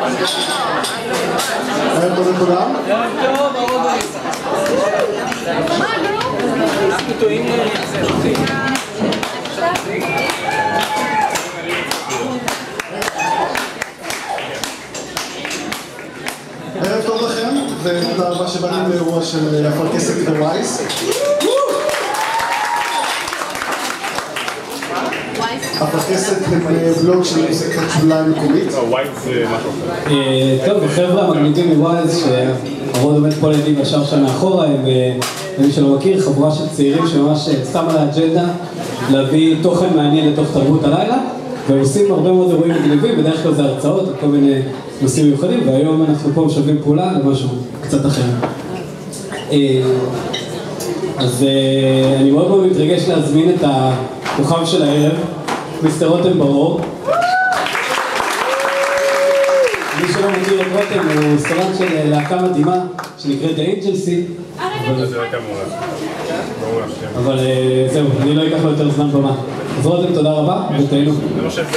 ערב טוב לכולם. ערב טוב לכם, ותודה רבה שבאתם לאירוע של אפרכסת ווייס. אפרכסת בלוג של מוזיקת שוליים מקומית. ווייס זה משהו אחר. טוב, החבר'ה המגניבים מווייס שהרוב באמת פה לידי והשאר שם מאחורה, ומי שלא מכיר, חבורה של צעירים שממש שמה לאג'נדה להביא תוכן מעניין לתוך תרבות הלילה, והם עושים הרבה מאוד אירועים מגניבים, בדרך כלל זה הרצאות, כל מיני נושאים מיוחדים, והיום אנחנו פה משלבים פעולה למשהו קצת אחר. אז אני מאוד מאוד מתרגש להזמין את הכוכב של הערב, מיסטר רותם ברור. מי שלא מכיר את רותם הוא סולן של להקה מדהימה שנקראת ה-Angel Sea. זה להקה מעולה. אבל זהו, אני לא אקח לו יותר זמן במה. אז רותם, תודה רבה, ותהנו. אני חושב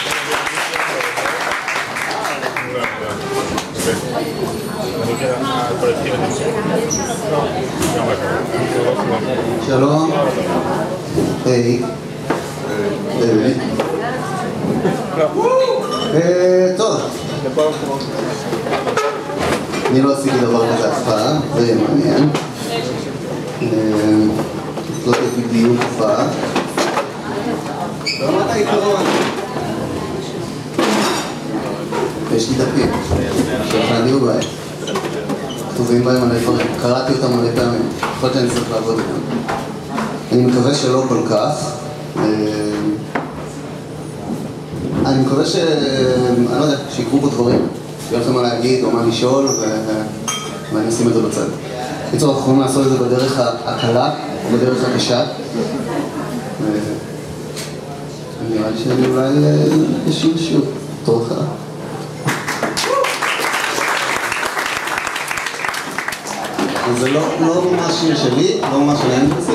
שלום. היי. טוב. אני לא עשיתי דבר כזה אף פעם, זה יהיה מעניין. זאת בדיוק פעם. ברמת העיקרון. יש לי דפים, שהכנתי בבית. כתובים בהם מלא דברים, קראתי אותם מלא פעמים, יכול להיות שאני צריך לעבוד איתם. אני מקווה שלא כל כך. אני מקווה אני לא יודע, שיקרו פה דברים, שיהיה לכם מה להגיד או מה לשאול, ואני אשים את זה בצד. בקיצור, אנחנו יכולים לעשות את זה בדרך הקלה או בדרך הקשה. נראה לי שאני אולי אשיר שיר, תור התחלה. זה לא ממש שיר שלי, לא ממש של האנגלסי.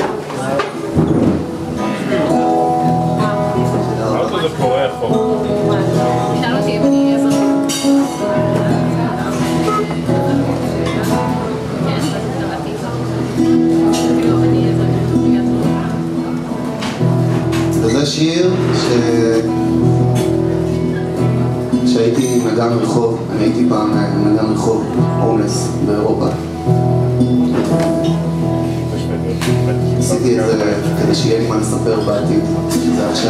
האוטו זה פורח פה. שאל אותי אם אני אעזור. כן, קראתי איתו. אני אעזור. וזה שיר שהייתי נגן רחוב, אני הייתי פעם נגן רחוב הומלס באירופה. עשיתי את זה כדי שיהיה לי מה לספר בעתיד, שזה עכשיו.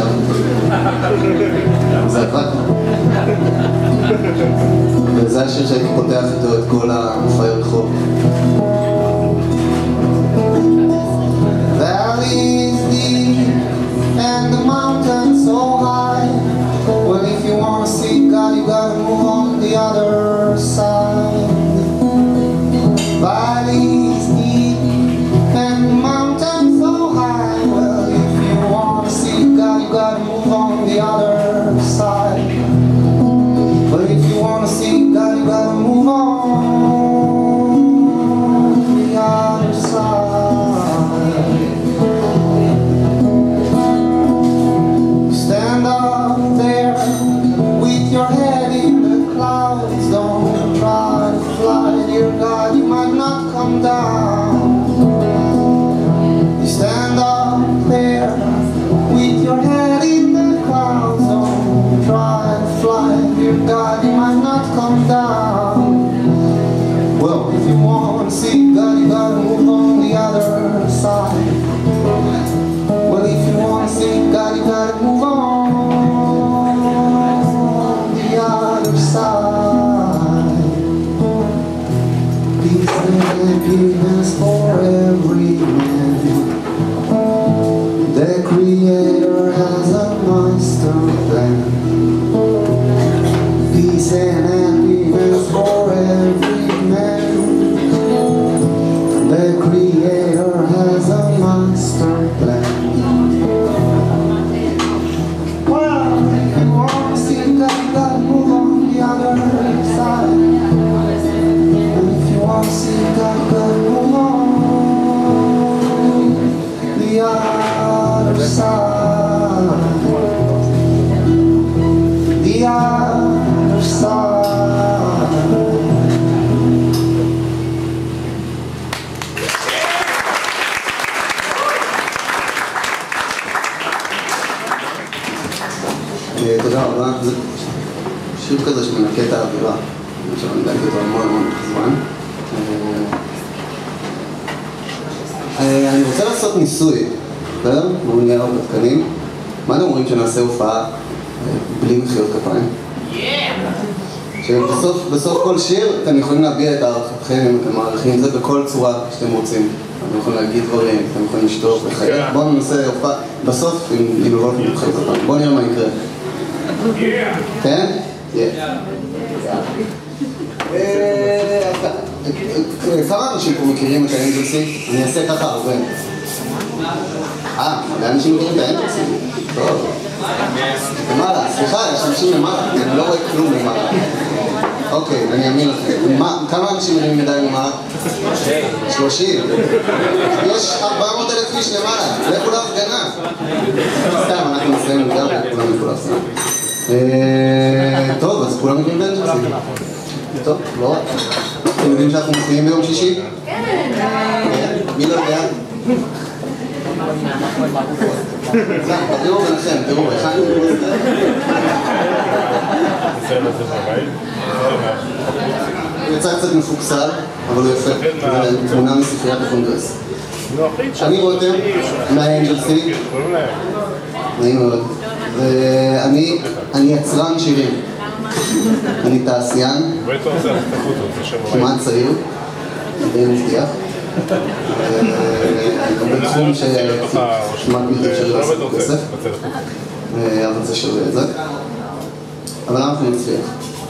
זה עבד. וזה השיר שהייתי פותח איתו את כל המופעי רחוב. Valleys deep and the mountains so high. Well, if you want to see God, you gotta move on the other side. Valleys deep and the mountains so high. Well, if you want to see God, you gotta move on the other side. But if you want to see God, you gotta move on the other side. Stand up there with your head in the clouds. Don't try to fly, dear God, you might not come down. You stand up there with your head in the clouds. Don't try to fly, dear God, you might not come down. Well, if you want to see God, you gotta move on the other side. Well, if you want to see God, you gotta move on the other side. Peace and happiness for every man. The Creator has a master plan. Peace and happiness for every man. The Creator has a master plan. Well, if you want to see God, you gotta move on the other side. And if you want to see God, you gotta move on the other side. The other side. תודה רבה. זה שיר כזה שמנקה את האווירה. עכשיו אני דאגתי אותו המון זמן. אני רוצה לעשות ניסוי, בסדר? בואו נהיה הרבה תקנים. מה אתם אומרים שנעשה הופעה בלי מחיאות כפיים? שבסוף כל שיר אתם יכולים להביע את הערכתכם, אם אתם מעריכים את זה בכל צורה שאתם רוצים. אתם יכולים להגיד דברים, אתם יכולים לשתוק, לחייך. בואו ננסה הופעה בסוף עם לבוא מחיאות כפיים. בואו נראה מה יקרה. כן? כמה אנשים פה מכירים את האנג'לסי? אני אעשה ככה הרבה. מלא אנשים מכירים את האנג'לסי? טוב. למעלה, סליחה, יש אנשים למעלה, אני לא רואה כלום למעלה. אוקיי, אני אאמין לכם. כמה אנשים מרימים ידיים למעלה? 30. יש 400,000 איש למעלה, לכו להפגנה. סתם, אנחנו נסיים מוקדם, כולם ילכו להפגנה. טוב, אז כולם מכירים את האנג'לסי. טוב, לא רק. אתם יודעים שאנחנו מופיעים ביום שישי? כן. מי לא יודע? תראו ביניכם, תראו, איך אני רואה את זה? הוא יצא קצת מפוקסל, אבל הוא יפה. זה תמונה מספריית הקונגרס. אני רותם, מהאנג'לסי. נעים מאוד. אני יצרן שירים. אני תעשיין, כמעט צעיר, די מבטיח. בתחום שכמעט בלתי אפשרי לעשות כסף, אבל זה שווה את זה. אבל אנחנו נצליח.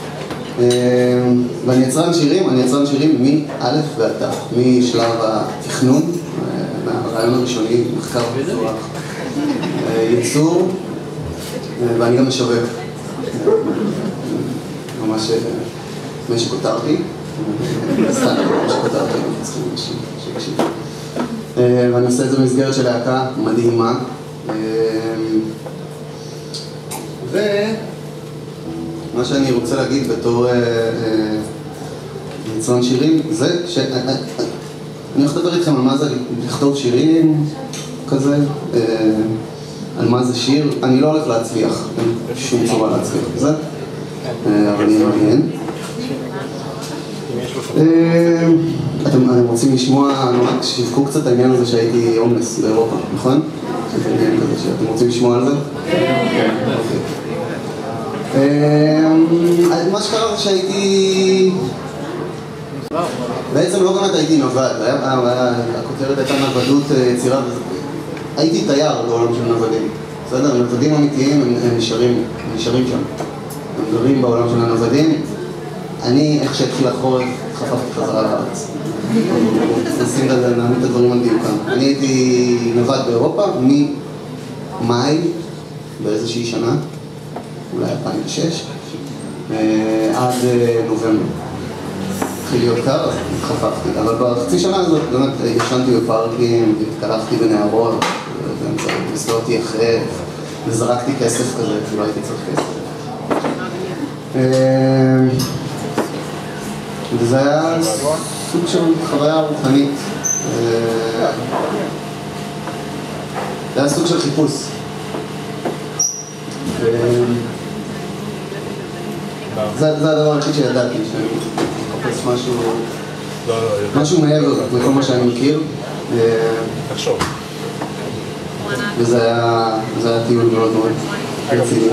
ואני יצרן שירים מא' ועד ת', משלב התכנון, מהרעיון הראשוני, מחקר ופיתוח, ייצור, ואני גם משווק. ממש שכותרתי, סתם שכותרתי, ואני עושה את זה במסגרת של להקה מדהימה. ומה שאני רוצה להגיד בתור יצרן שירים זה שאני הולך לדבר איתכם על מה זה לכתוב שירים כזה, על מה זה שיר. אני לא הולך להצליח, אין שום צורה להצליח בזה, אבל יהיה מעניין. אתם רוצים לשמוע, נורא שיווקו קצת העניין הזה שהייתי הומלס באירופה, נכון? אתם רוצים לשמוע על זה? כן. מה שקרה זה שהייתי... בעצם לא באמת הייתי נווד, הכותרת הייתה נוודות יצירה. הייתי תייר בעולם של נוודים. בסדר? נוודים אמיתיים הם נשארים שם. הם גרים בעולם של הנוודים. אני, איך שהתחיל החורף, חפפתי חזרה לארץ. נשים להעמיד את הדברים על דיוקם. אני הייתי נווד באירופה ממאי באיזושהי שנה, אולי 2006, עד נובמבר. התחיל להיות קר, אז התחפפתי. אבל בחצי שנה הזאת באמת ישנתי בפארקים, התקלחתי בנערות, הסתובבתי יחף, וזרקתי כסף כזה, כי לא הייתי צריך כסף. וזה היה סוג של חוויה רוחנית. זה היה סוג של חיפוש. זה הדבר היחיד שידעתי, שאני מחפש משהו מעבר לכל מה שאני מכיר. תחשוב. וזה היה טיול מאוד מאוד רציני.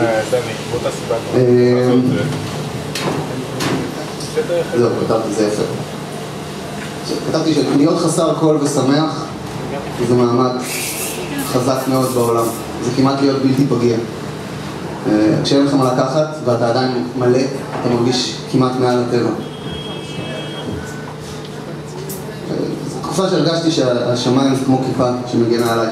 זהו, כתבתי, זה יפה. כתבתי שלהיות חסר קול ושמח זה מעמד חזק מאוד בעולם. זה כמעט להיות בלתי פגיע. כשאין לך מה לקחת ואתה עדיין מלא, אתה מרגיש כמעט מעל הטבע. זו תקופה שהרגשתי שהשמיים זה כמו כיפה שמגנה עליי.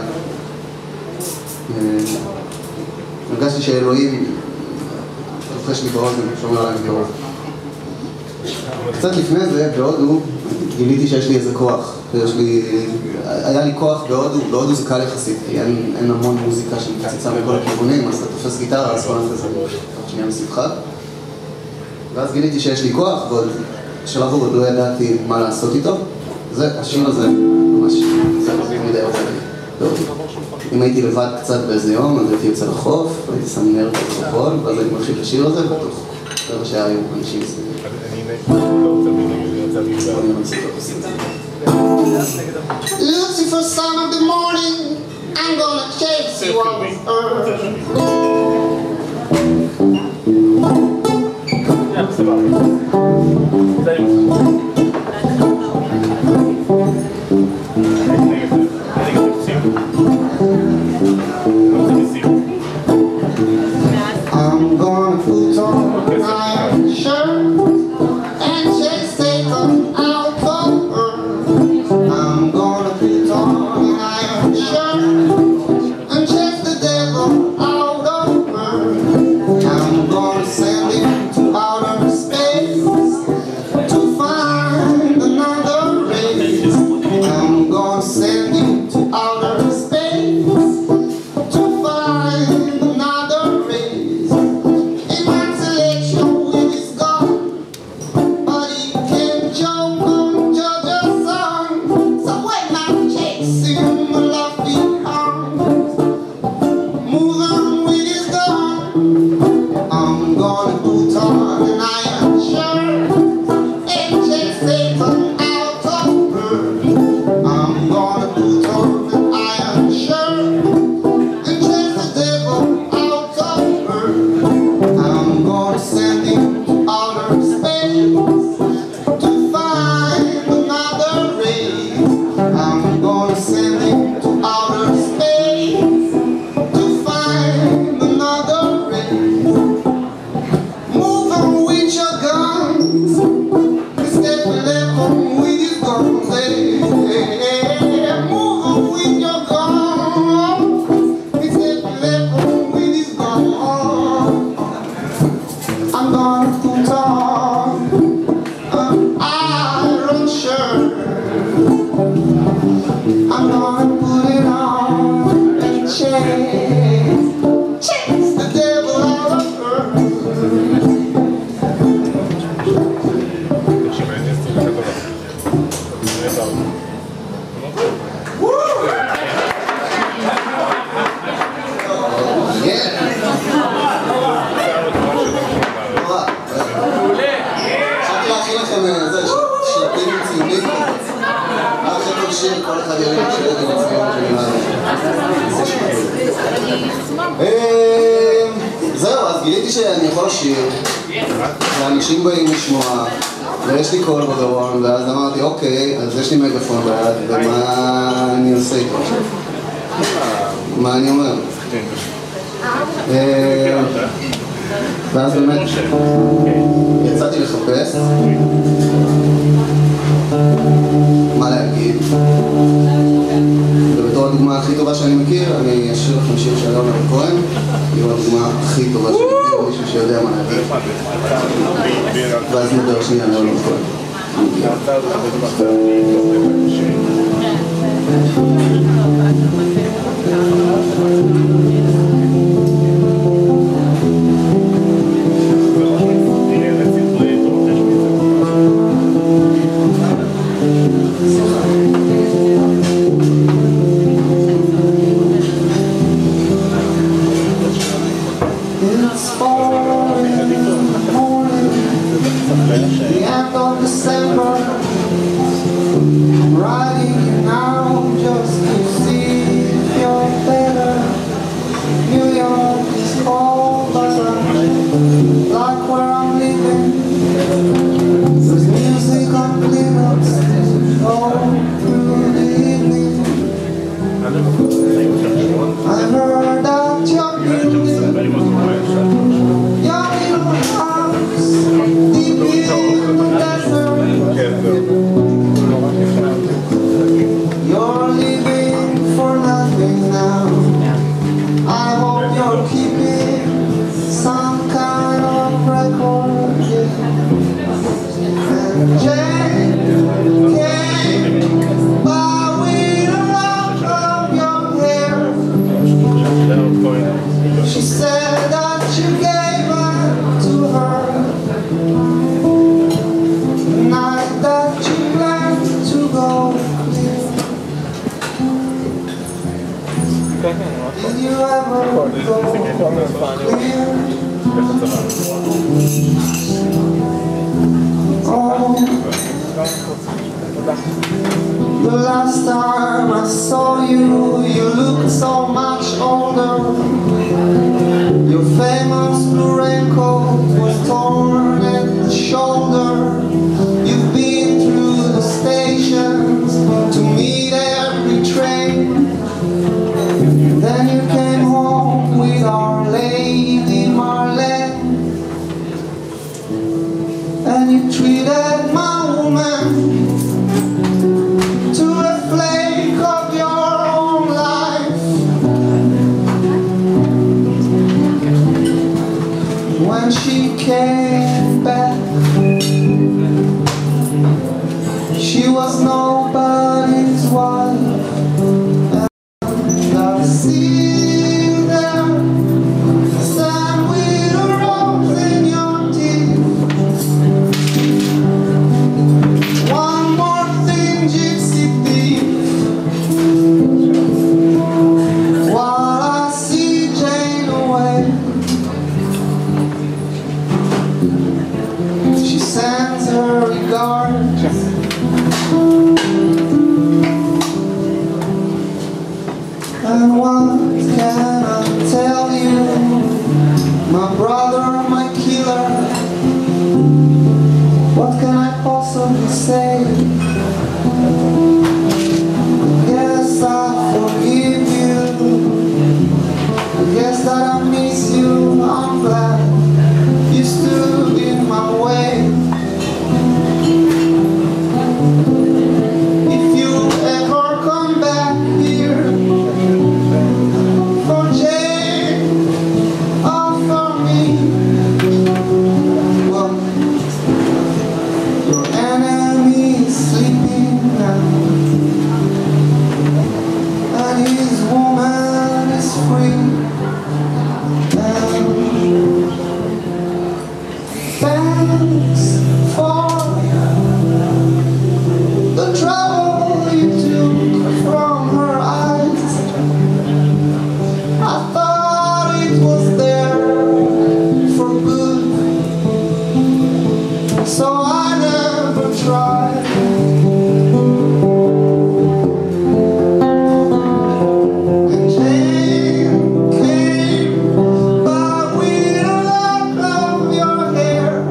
הרגשתי שאלוהים רוחש לי באוזן, שומר עליי מקרוב. קצת לפני זה, בהודו, גיליתי שיש לי איזה כוח. היה לי כוח בהודו, בהודו זה קל יחסית, כי אין המון מוזיקה שמקציצה מכל הכיוונים, אז אתה תופס גיטרה, אז כל נפס שנייה מסביבך. ואז גיליתי שיש לי כוח, ועוד בשלב עוד לא ידעתי מה לעשות איתו. זה, השיר הזה, ממש, זה לא מדי עובד לי. טוב. אם הייתי לבד קצת באיזה יום, אז הייתי יוצא לחוף, הייתי שם נר כזה בחול, ואז הייתי מתחיל לשיר הזה, ותוך רבע שעה היו אנשים מסביבי. Lucifer, son of the morning, I'm gonna chase you on this earth. I'm gonna put on my shirt and chase Satan out of earth. I'm gonna put on my shirt and chase the devil out of earth. I'm gonna send him to outer space to find another race. I'm gonna send him to outer space to find another race. In my selection with his gun, but he can't jump on Georgia's song. So when I'm chasing my lovely arms, moving with his gun, I'm gonna put on an iron shirt and chase Satan out of earth. I'm gonna put on an iron shirt and chase the devil out of earth. I'm gonna send him to outer space to find another race. I'm gonna send him to outer space to find another race. Moving with your guns, Mr. Level with his guns. Moving with your guns, Mr. Level with his guns. I'm gonna put on an iron shirt. I'm gonna put it on and chase the devil out of earth. חשבתי להכין לכם שלטים עם ציונים. אחרי כל שיר, כל אחד ירים שלט עם הציון זהו, אז גיליתי שאני יכול לשיר, ואנשים באים לשמוע, ויש לי קול בגרון, ואז אמרתי, אוקיי, אז יש לי מגפון ביד, ומה אני עושה איתו? מה אני אומר? ואז באמת יצאתי לחפש מה להגיד, ובתור הדוגמה הכי טובה שאני מכיר, אני אשאיר לכם שיר של יונתן כהן, היא הדוגמה הכי טובה שאני מכיר, מישהו שיודע מה להגיד, ואז נדבר שנייה על יונתן כהן. It's 4 in the morning, the end of December. I'm writing you now just to see if you're better. The last time I saw you, you looked so much older. Your famous blue raincoat was torn at the shoulder. You've been through the stations to meet every train. Then you came home with Our Lady Marlene, and you treated my woman to a flake of your own life. When she came back, she was nobody's wife. And I see you there, stand with a rose in your teeth. One more thing, gypsy thief, while I see Jane away. She sends her regards, and what can I tell you? My brother, my killer, what can I possibly say? I guess I forgive you, I guess that I miss you. I'm glad you stood in my way. If you ever come back here for Jane or for me, well, your enemy is sleeping now, and his woman is free. And thanks for the trouble you took from her eyes. I thought it was there for good, so I never tried. And Jane came by with a lock of your hair.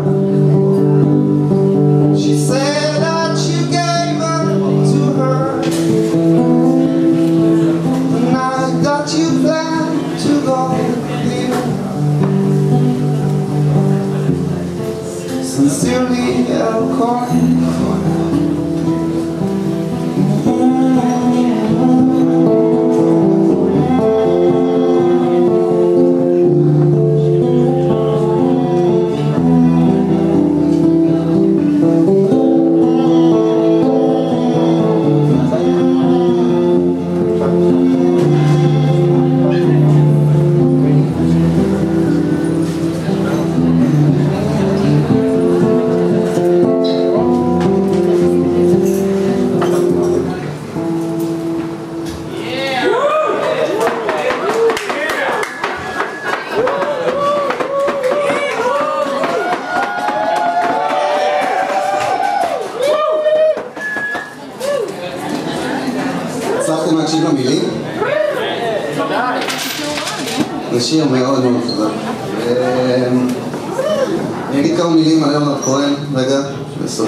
She said that you gave it to her the night that you planned to go here. Sincerely, Elkhorn. הצלחתם להקשיב למילים? זה שיר מאוד מאוד חזק. אני אגיד כמה מילים על ליאונרד כהן, רגע, בסוף.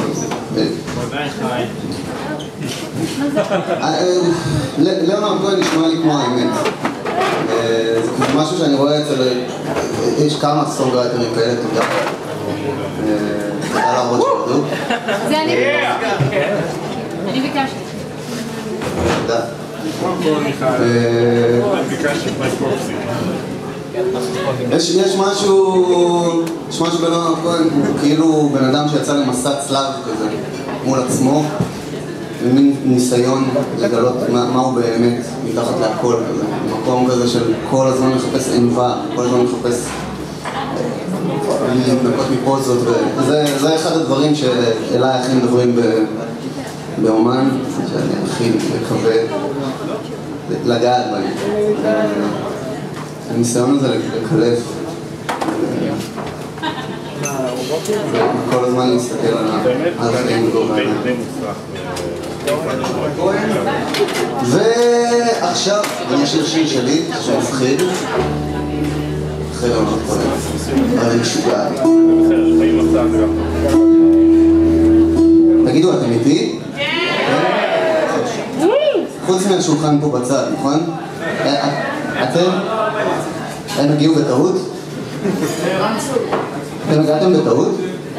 ליאונרד כהן נשמע לי כמו האמת. זה משהו שאני רואה אצל... יש כמה סונגרייטרים כאלה, תודה. תודה לעבוד שעבדו. זה אני ביקשתי. אני ביקשתי. תודה. יש משהו בליאונרד כהן, הוא כאילו בן אדם שיצא למסע צלב כזה מול עצמו, במין ניסיון לגלות מה הוא באמת מתחת להכל כזה, מקום כזה של כל הזמן מחפש ענווה, כל הזמן מחפש להתנקות מפוזות, וזה אחד הדברים שאליי הכי מדברים באומן, שאני הכי מקווה לגעת בהם. הניסיון הזה לקלף כל הזמן להסתכל על החיים גובה. ועכשיו אני אשאיר שיר שלי, שהוא מפחיד. אחרי לא נתפולד, אבל אני משוגע. תגידו, אתם איתי? חוץ מהשולחן פה בצד, נכון? אתם? הם הגיעו בטעות? אתם הגעתם בטעות?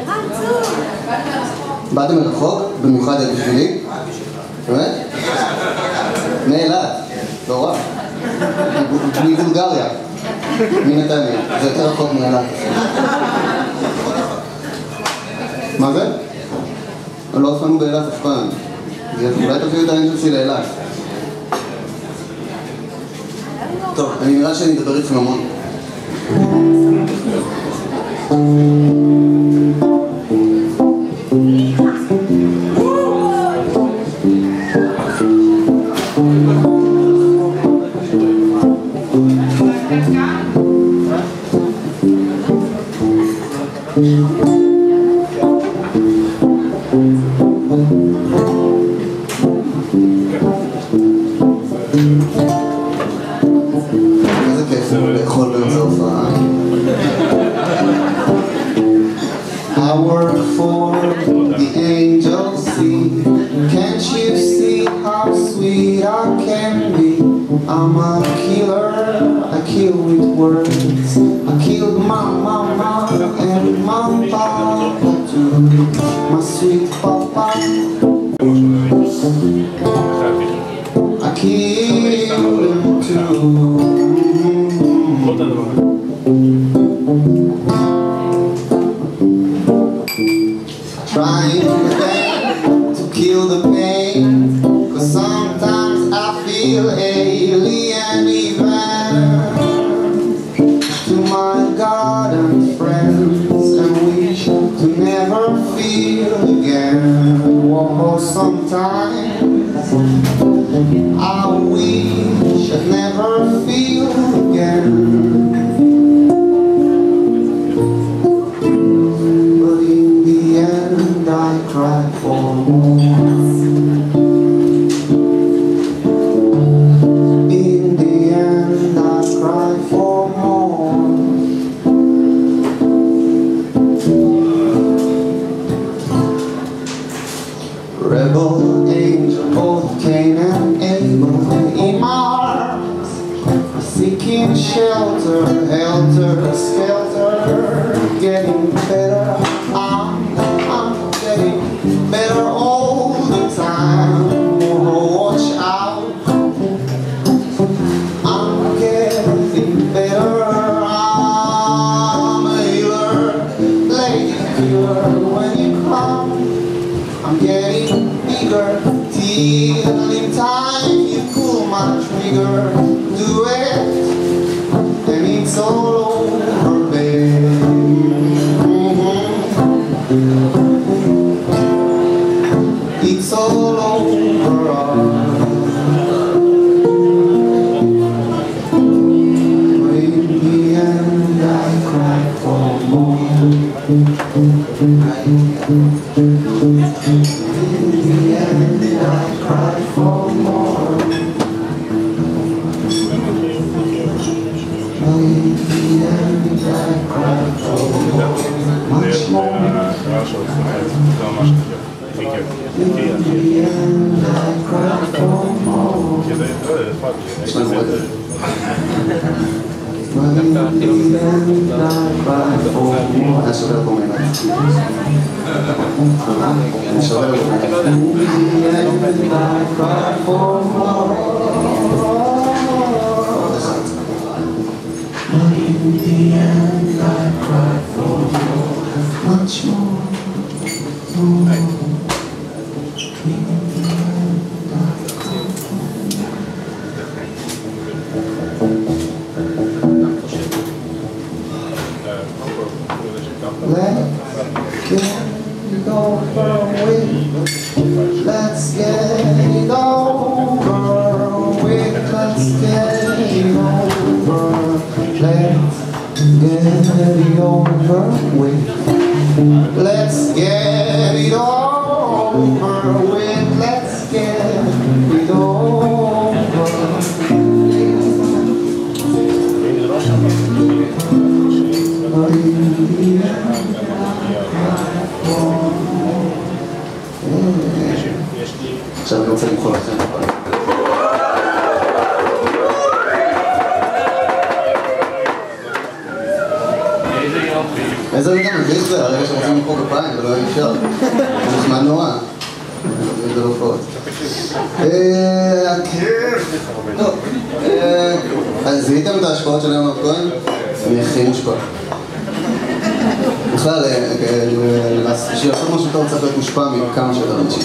באתם מרחוק? במיוחד בשבילי? באמת? מאילת, לא רע. מבולגריה, מנתניה, זה יותר רחוק מאילת. מה זה? לא הופענו באילת אף פעם. אולי תביאו את העניין שלי לאילת. טוב, אני נראה שאני אדבר איתכם המון. I work for the angels, see. Can't you see how sweet I can be? I'm a killer, I kill with words. I killed my mama and my papa too. My sweet papa, I killed him too. Trying to kill the pain, 'cause sometimes I feel alien even to my garden friends, and wish to never feel again. Oh, sometimes I wish I'd never feel again. I cry for more. In the end, I cry for more. Rebel angel, both Cain and Abel in my arms, seeking shelter, helter skelter, getting better. Better all the time, oh, watch out. I'm getting better, I'm a healer, lady healer. When you come, I'm getting bigger, till in time you pull my trigger. Do it, and it's all over, babe. It's all over. In the end, I cry for more. In the end, I cry for more. In the end, I cry for more. Much more. In the end, I cry for more. In the end, I cry for more. In the end, I cry for more. In the end, I cry for more. Much more. Let's get it over with. Let's get it over. Let's get it over with. Let's get it over with. Let's get it over. עכשיו אני רוצה למחוא לכם. איזה רגע מביך זה, הרגע שרוצים למחוא כפיים, זה לא היה אפשר. זה נחמד נורא. זה לא פחות. אז זיהיתם את ההשפעות של ליאונרד כהן? אני הכי מושפע. בכלל, שיעשות משהו טוב צריך להיות מושפע מכמה שיותר אנשים.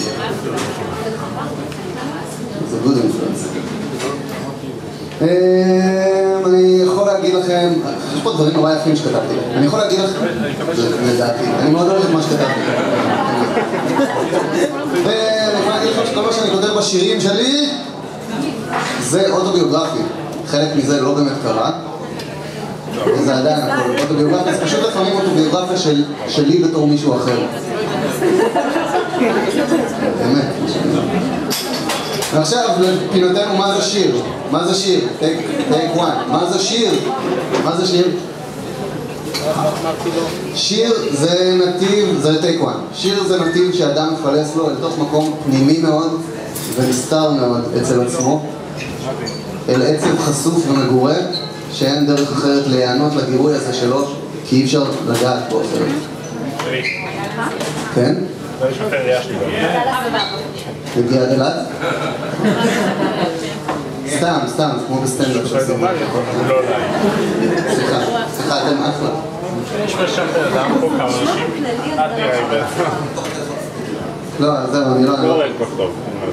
זה good influence. אני יכול להגיד לכם, יש פה דברים נורא יפים שכתבתי. אני יכול להגיד לכם, לדעתי, אני מאוד אוהב את מה שכתבתי. ואני יכול להגיד לכם שכל מה שאני כותב בשירים שלי זה אוטוביוגרפי. חלק מזה לא באמת קרה. וזה עדיין הכל אוטוביוגרפיה, זה פשוט לפעמים אוטוביוגרפיה שלי בתור מישהו אחר. באמת. ועכשיו, לפינותינו, מה זה שיר? מה זה שיר? take one. מה זה שיר? מה זה שיר? שיר זה נתיב, זה take one. שיר זה נתיב שאדם מפלס לו אל תוך מקום פנימי מאוד ונסתר מאוד אצל עצמו, אל עצב חשוף ומגורה, שאין דרך אחרת להיענות לגירוי הזה שלו, כי אי אפשר לגעת בו אחרת. כן? זה יש אחר ראייה שלי. הגיע עד אלת? סתם, כמו בסטנדאפ שעושים. לא עליי. סליחה, אתם אחלה. יש משפר, אדם פה כמה אנשים. את נראה איבד. לא, זהו, אני לא... לא רואה כל טוב.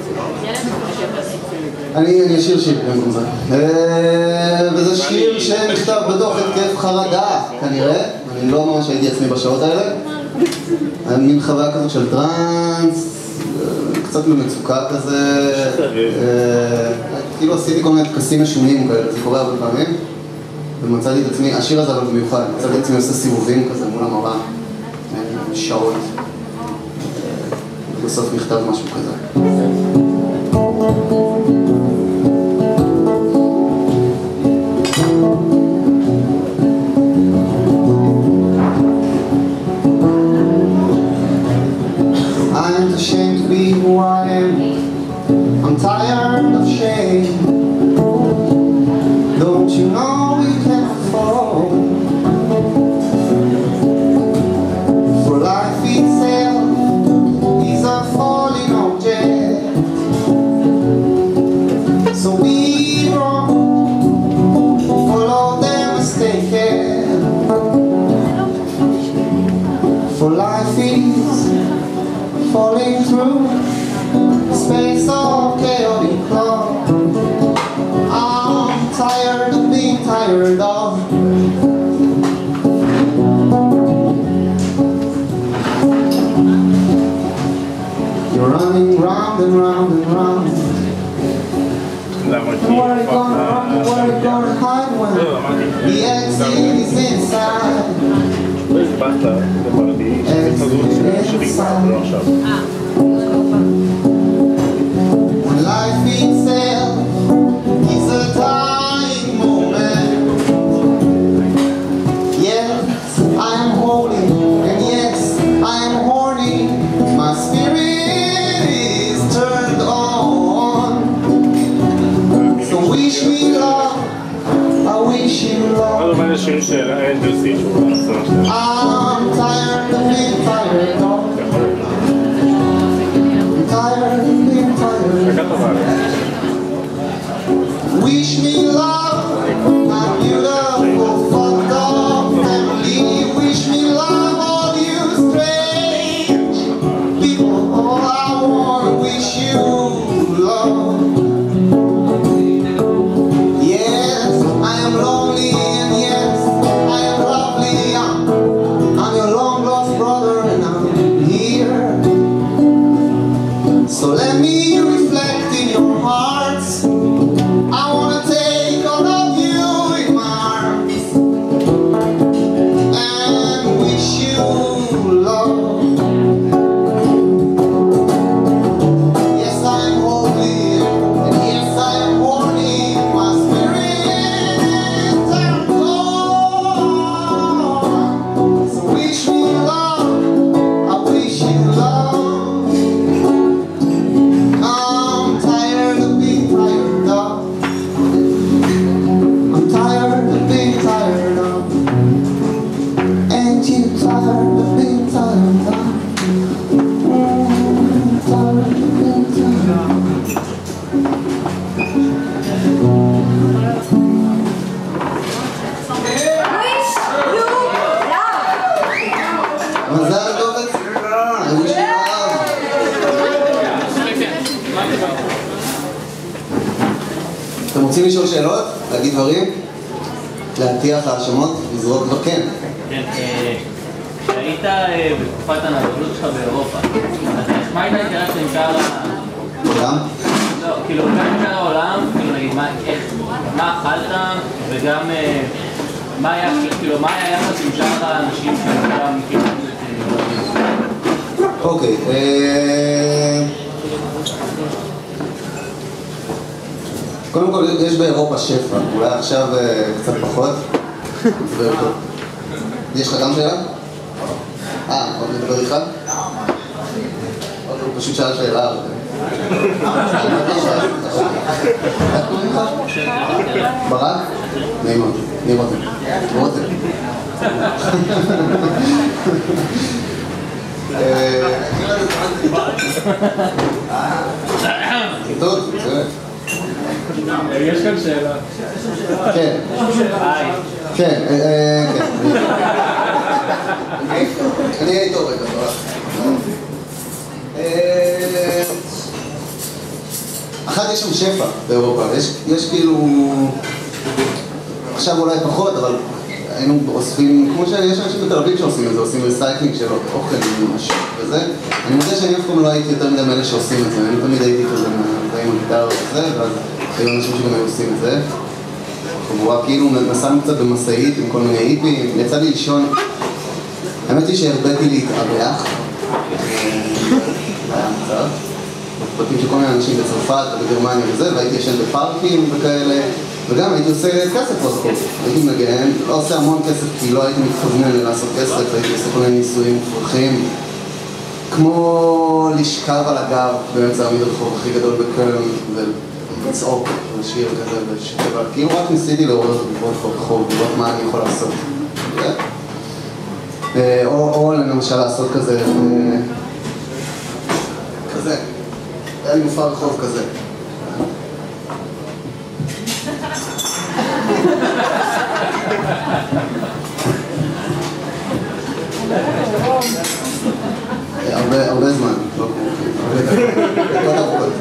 אני אשיר שיר במקום זה. וזה שיר שנכתב בתוך התקף חרדה, כנראה. אני לא ממש הייתי עצמי בשעות האלה. היה מין חוויה כזו של טרנס, קצת במצוקה כזה. כאילו עשיתי כל מיני טקסים משונים כאלה, זה קורה הרבה פעמים. ומצאתי את עצמי, השיר הזה אבל במיוחד, מצאתי את עצמי עושה סיבובים כזה מול המראה. שעות. בסוף נכתב משהו כזה. I'm ashamed to be who I am. I'm tired of shame. Don't you know we can't fall? For life itself is a falling object. So be wrong, follow their mistaken. For life is falling through space of chaotic cloud. I'm tired of being tired of. You're running round and round and round. Where are you gonna run? Where are you gonna hide when the exit is inside? באת, אמרתי, שנגמר, לא עכשיו. When life itself is a dying moment. Yes, I am holy, and yes, I am horny. My spirit is turned on. So wish me love, I wish you love. עוד מעט השיר של אנדרסי שהוא בעצם שלנו. I'm tired of being tired of. I'm tired of being tired of. רגע טובה. Wish me love, my beautiful fucked up family. Wish me love, all you strange people. All I wanna wish you love. Yes, I am lonely and yes, I am lovely. I'm your long lost brother and I'm here. So let me reflect in your hearts. I wanna take all of you in my arms and wish you love. מזל טוב לצעירה, היו שניו. אתם רוצים לשאול שאלות? להגיד דברים? להטיח האשמות? לזרוק כבר כן. כן, כשהיית בתקופת הנגלות שלך באירופה, מה הייתה האינטראקציה עם שאר עולם? לא, כאילו, גם עם שאר העולם, כאילו נגיד, מה אכלת, וגם מה היה יחס עם שאר האנשים שגם כאילו... אוקיי, קודם כל יש באירופה שפע, אולי עכשיו קצת פחות. יש לך גם שאלה? עוד לדבר איתך? הוא פשוט שאל שאלה. איך קוראים לך? ברק? נעים מאוד, נעים רותם. טוב, תראה. יש כאן שאלה. כן. כן, כן. אני אהיה איתו רגע. אחת, יש שם שפע באירופה. יש כאילו... עכשיו אולי פחות, אבל היינו אוספים, כמו שיש אנשים בתל אביב שעושים את זה, עושים ריסייקלינג של אוכל ומשהו וזה. אני מודה שאני אף פעם לא הייתי יותר מדי מאלה שעושים את זה. אני תמיד הייתי כזה עם הגיטרה וזה, ואז היו אנשים שגם היו עושים את זה. חבורה, כאילו נסענו קצת במשאית עם כל מיני היפים, יצא לי לישון. האמת היא שהרבאתי להתארח. זה היה מצב. בפרטים של כל מיני אנשים בצרפת ובגרמניה וזה, והייתי ישן בפארקים וכאלה. וגם הייתי עושה כסף בסקופ, הייתי מגן, לא עושה המון כסף כי לא הייתי מתכוונן לעשות כסף, הייתי עושה כל מיני ניסויים מופרכים, כמו לשכב על הגב באמצע המדרחוב הכי גדול בקלן ולצעוק ולשיר כזה, כאילו רק ניסיתי לעורר ברחוב, לראות מה אני יכול לעשות. או למשל לעשות כזה, היה לי מופע רחוב כזה. הרבה זמן, לא דקות ארוכות.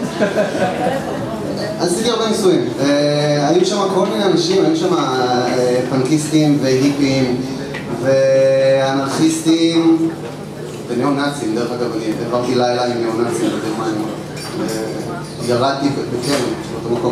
עשיתי הרבה ניסויים. היו שם כל מיני אנשים, היו שם פנקיסטים והיפים ואנרכיסטים וניאו-נאצים. דרך אגב, אני עברתי לילה עם ניאו-נאצים בגרמניה. ירדתי בכלא, באותו מקום,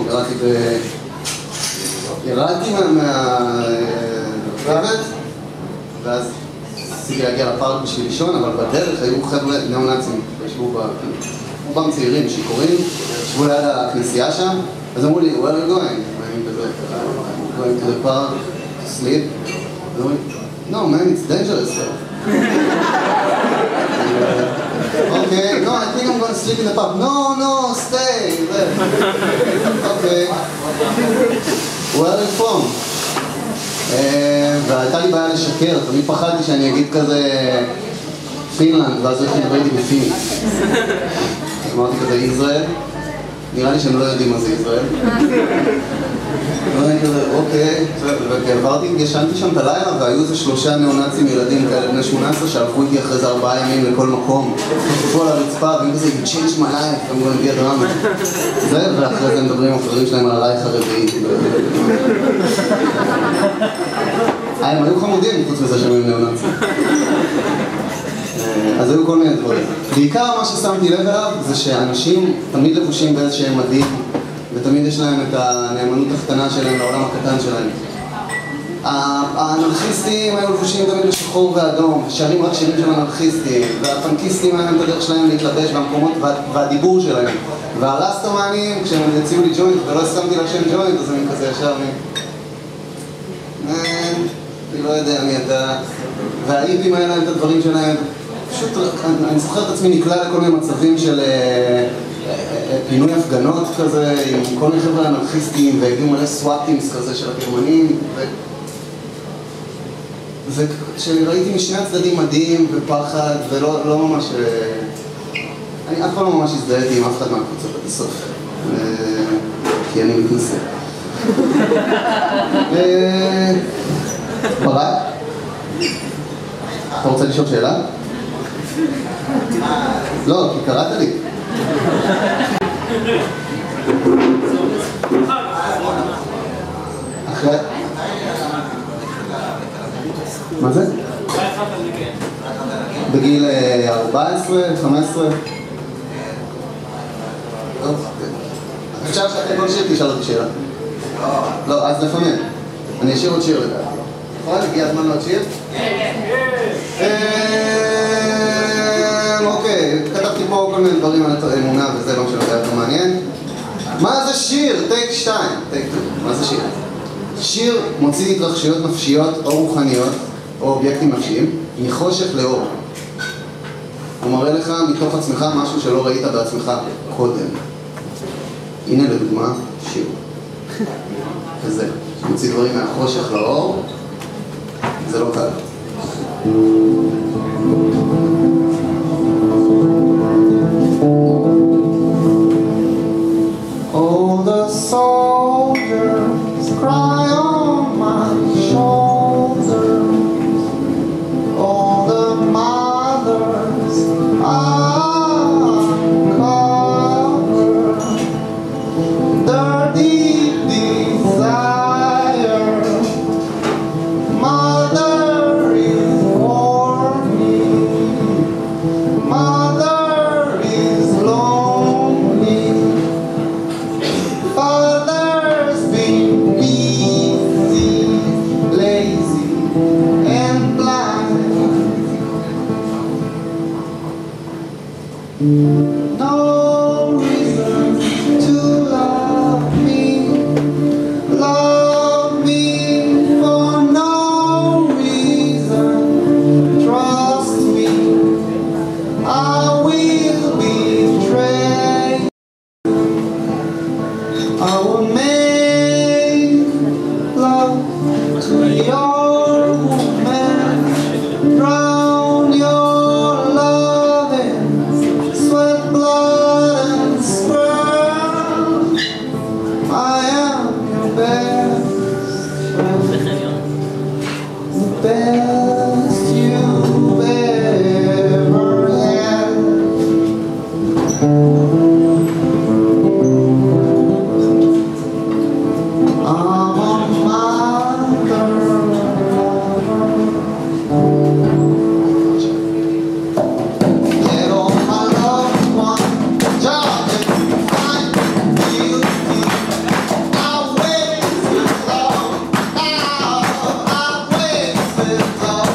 ירדתי מהרכבת, ואז ניסיתי להגיע לפארק בשביל לישון, אבל בדרך היו חבר'ה ניאו-נאצים שישבו רובם צעירים, שיכורים, ישבו ליד הכנסייה שם, אז אמרו לי, where are you going? ואני כזה, I'm going to the park to sleep. אז אמרו לי, no man, it's dangerous. Okay, no, I think I'm going to sleep in the park. No, stay. Okay. Where are you from? והייתה לי בעיה לשקר, תמיד פחדתי שאני אגיד כזה פינלנד, ואז הייתי מדבר איתי בפינית. אמרתי כזה ישראל, נראה לי שהם לא יודעים מה זה ישראל. ואני כזה, אוקיי, ועברתי, ישנתי שם את הלילה, והיו איזה 3 ניאו-נאצים ילדים כאלה בני 18 שהלכו איתי אחרי זה 4 ימים לכל מקום. חפפו על הרצפה, והם כזה, you changed my life, I'm going to be a drama. זה, ואחרי זה מדברים עם החברים שלהם על הלייך הרביעי. הם היו חמודים, חוץ מזה שהם היו ניאו-נאצים. אז היו כל מיני דברים. בעיקר מה ששמתי לב אליו זה שאנשים תמיד לבושים באיזשהם מדים ותמיד יש להם את הנאמנות הקטנה שלהם לעולם הקטן שלהם. האנרכיסטים היו לבושים תמיד בשחור ואדום ושרים רק שירים של אנרכיסטים, והפנקיסטים היה להם את הדרך שלהם להתלבש במקומות והדיבור שלהם, והרסטומנים כשהם הציעו לי ג'וינט ולא הסכמתי לשם ג'וינט אז אני כזה ישר אני לא יודע מי אתה, והאיפים היה להם את הדברים שלהם. פשוט אני זוכר את עצמי נקלע לכל מיני מצבים של פינוי הפגנות כזה עם כל מיני חבר'ה אנרכיסטיים והגיעו מלא סוואטינגס כזה של הגרמנים ושראיתי משני הצדדים מדהים ופחד ולא ממש אני אף פעם לא ממש הזדהיתי עם אף אחד מהקבוצות עד הסוף כי אני מתנשא. ברק? אתה רוצה לשאול שאלה? לא, כי קראת לי. אחרי... מה זה? בגיל 14, 15? עכשיו שאתה כל שיר תשאל אותי שאלה. לא, אז לפעמים. אני אשאיר עוד שיר לדעת. נכון? הגיע הזמן לעוד שיר? אוקיי, כתבתי פה כל מיני דברים על אמונה וזה לא משנה, זה היה מעניין. מה זה שיר? טייק 2, טייק 2, מה זה שיר? שיר מוציא התרחשויות נפשיות או רוחניות או אובייקטים נפשיים מחושך לאור. הוא מראה לך מתוך עצמך משהו שלא ראית בעצמך קודם. הנה לדוגמה, שיר. וזה, שמוציא דברים מהחושך לאור, זה לא קל. Oh, the soldiers cry on my shoulders. All the mothers uncovered their deep desire. Mother is warning. Mother is lonely. Father's been busy, lazy, and blind. No reason to love me for no reason. Trust me, I will betray. I will make love to your woman, drown your love in sweat, blood, and sperm. I am your best friend, the best you've ever had. I'm a mother. Let all my loved ones judge and find guilty. I wasted love. I wasted love.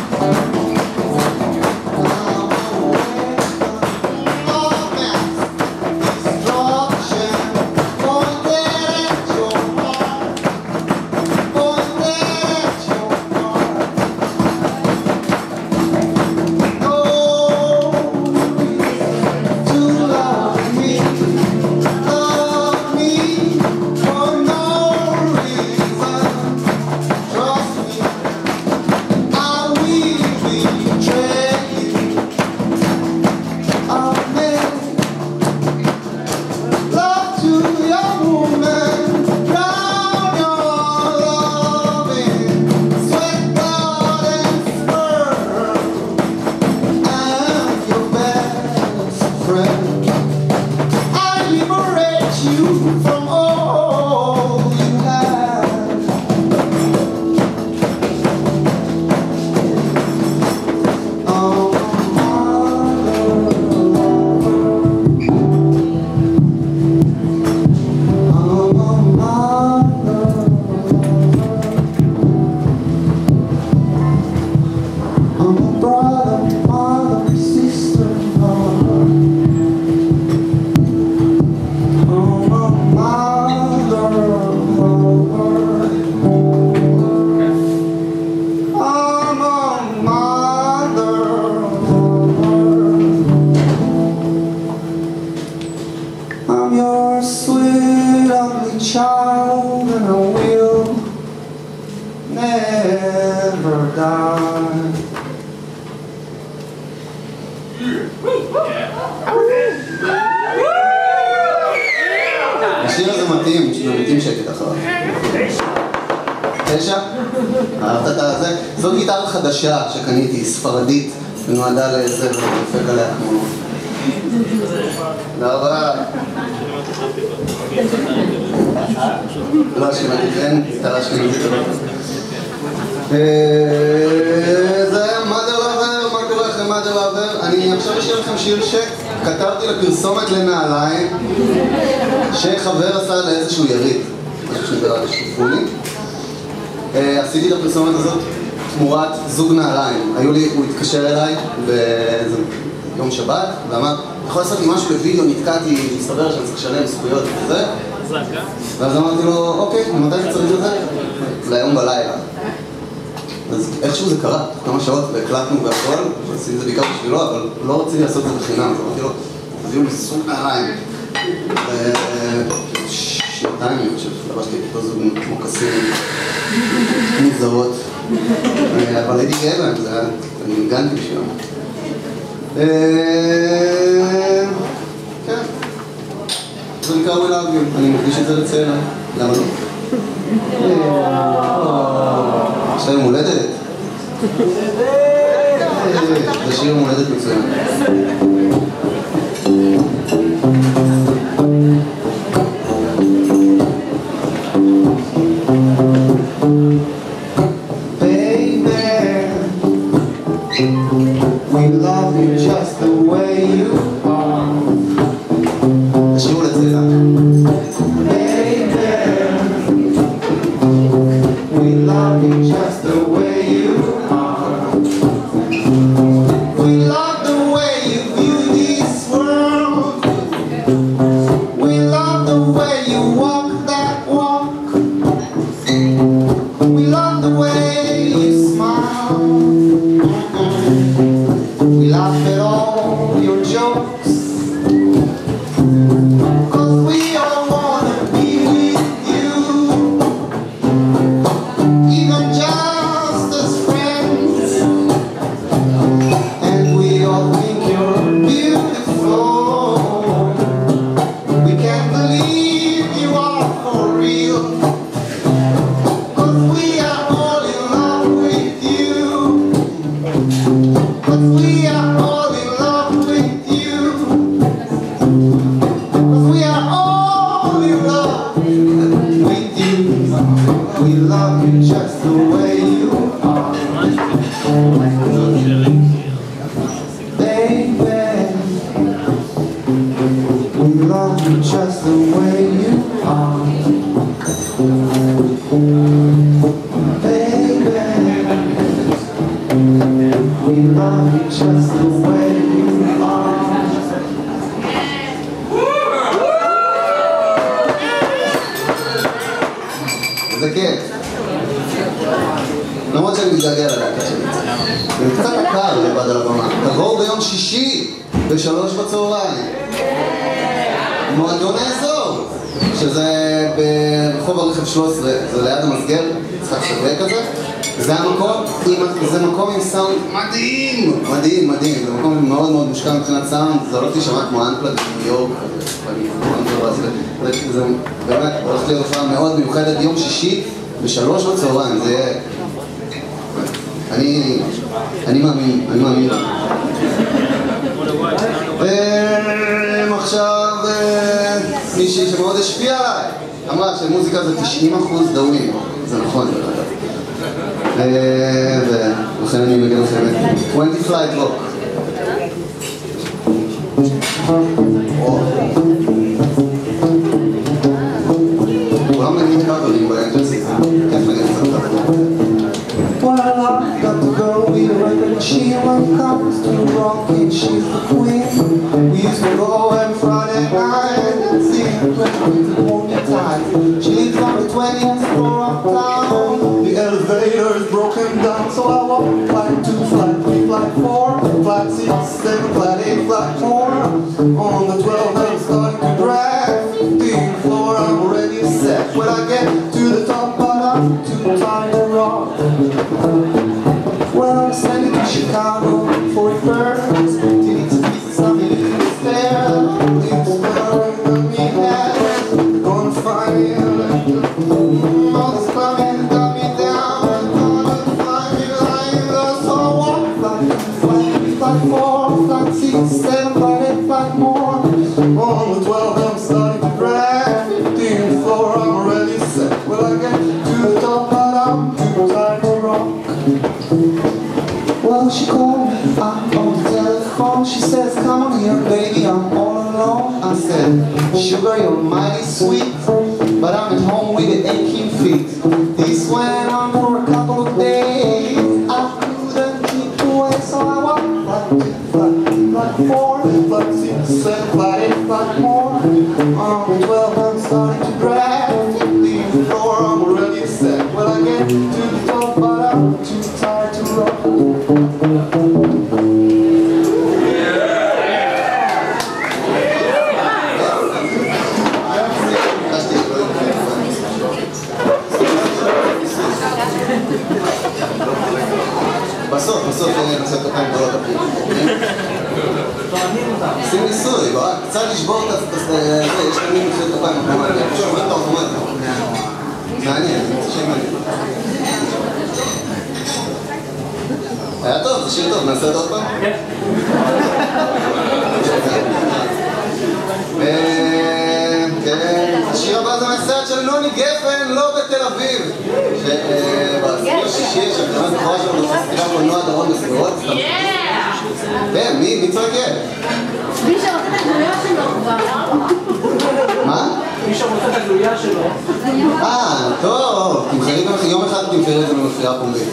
child and I will never die. השיר הזה מתאים, מתאים שקט אחריו. 9? אהבת את זה? זאת גיטרה חדשה שקניתי, ספרדית, ונועדה לזה ולדפק עליה תמונות. תודה רבה. לא אשכנזי, כן? סתרה אשכנזית אבל. זה היה Mother Lover, מה קורה לכם Mother Lover? אני עכשיו אשאיר לכם שיר שכתבתי לפרסומת לנעליים שחבר עשה לאיזשהו יריד, משהו שנדבר שתפו לי. עשיתי את הפרסומת הזאת תמורת זוג נעליים. הוא התקשר אליי ביום שבת ואמר, יכול לעשות לי משהו לוידאו, נתקעתי, מסתבר שאני צריך לשלם זכויות וזה. ואז אמרתי לו, אוקיי, מתי אתה צריך את זה? להיום בלילה. אז איכשהו זה קרה, כמה שעות והקלטנו והכל, עשיתי את זה בעיקר בשבילו, אבל לא רציתי לעשות את זה בחינם, אז אמרתי לו, תביאו לי זוג נעליים. שנתיים, אני חושב, לבשתי אותו זוג מוקסים מוזרות, אבל הייתי גאה בהם, אני ניגנתי בשבילם. כן, זה נקרא We Love You, אני מקדיש את זה לצלע, למה לא? יש לה יום הולדת? זה שיר יום הולדת מצוין. We love you just the way you are. תשאירו לצלע. Baby, we love you just the way you are. We love the way you view this world. We love the way you walk that walk. We love the way you smile. We laugh at all your jokes, 'cause we all wanna be with you, even just as friends. And we all think you're beautiful. We can't believe you are for real, 'cause we are all in love with you. But we are all in love with you. But we are all in love with you. We love you just the way you are. Baby, we love you just the way you are. Baby, we love you just the way you are. זה כיף. למרות שאני מתגעגע ללהקה שלי. זה קצת קר לבד על הבמה. תבואו ביום שישי ב-3 בצהריים. מועדון האזור, שזה ברחוב הרכב 13, זה ליד המסגר, משחק שווה כזה. זה מקום עם סאונד מדהים, מדהים, מדהים. זה מקום מאוד מאוד מושקע מבחינת סאונד. זה לא תשמע כמו אנפלג בניו יורק. זה באמת הולך להיות הופעה מאוד מיוחדת יום שישי ב-3 בצהריים. זה יהיה... אני מאמין. עכשיו מישהי שמאוד השפיעה עליי אמרה שמוזיקה זה 90% דאווין. זה נכון, זה נכון. ולכן אני מגן לכם את 20 Flight Rock. כולם נגיד קאברים באנג'סי, כיף נגיד קצת קאברים. Well, I've got to go with a record machine when it comes to rocking, she's the queen. We used to go on Friday night and sing with the morning time. She lives on the 20th floor of town. The elevator is broken down, so I walk flight 2, flight 3, flight 4, flight 6, 7, flight 8, flight 4. On the 12th I'm starting to drag. 15th floor I'm already set. When I get to the top, but I'm too tired to rock. Well, I'm sending to Chicago for a first. Till it's pieces of me there. It's gonna be mad. Gonna find me. All this climbing got me down. Gonna find me lying there. So I walk like she says, come on here, baby, I'm all alone. I said, sugar, you're mighty sweet, but I'm at home with the aching feet. This went on for a couple of days. I couldn't keep away, so I walked like 2, like 4, like 6, 7, like 8, like more. On 12, I'm starting to drag. The floor, I'm already set. Well, I get to the top, but I'm too tired to rock. בסוף נעשה את הפעם גדולות הפעמים. עושים ניסוי, קצת לשבור את זה, יש לנו מתחיל את הפעם הפעמים. אני חושב שאומרים את האוטומט. מעניין, זה מעניין. היה טוב, זה שיר טוב, נעשה את עוד פעם? כן. כן, השיר הבא זה מסעת של נוני גפן, לא בתל אביב. שבסביב השישי יש הקרנת בכורה שלנו בפסטיבל קולנוע דרום בסביבות. כן, מי צועק? מי שרוצה את הגלויה שלו כבר. מה? מי שרוצה את הגלויה שלו. טוב, יום אחד תמכרי את זה במפריעה פומבית.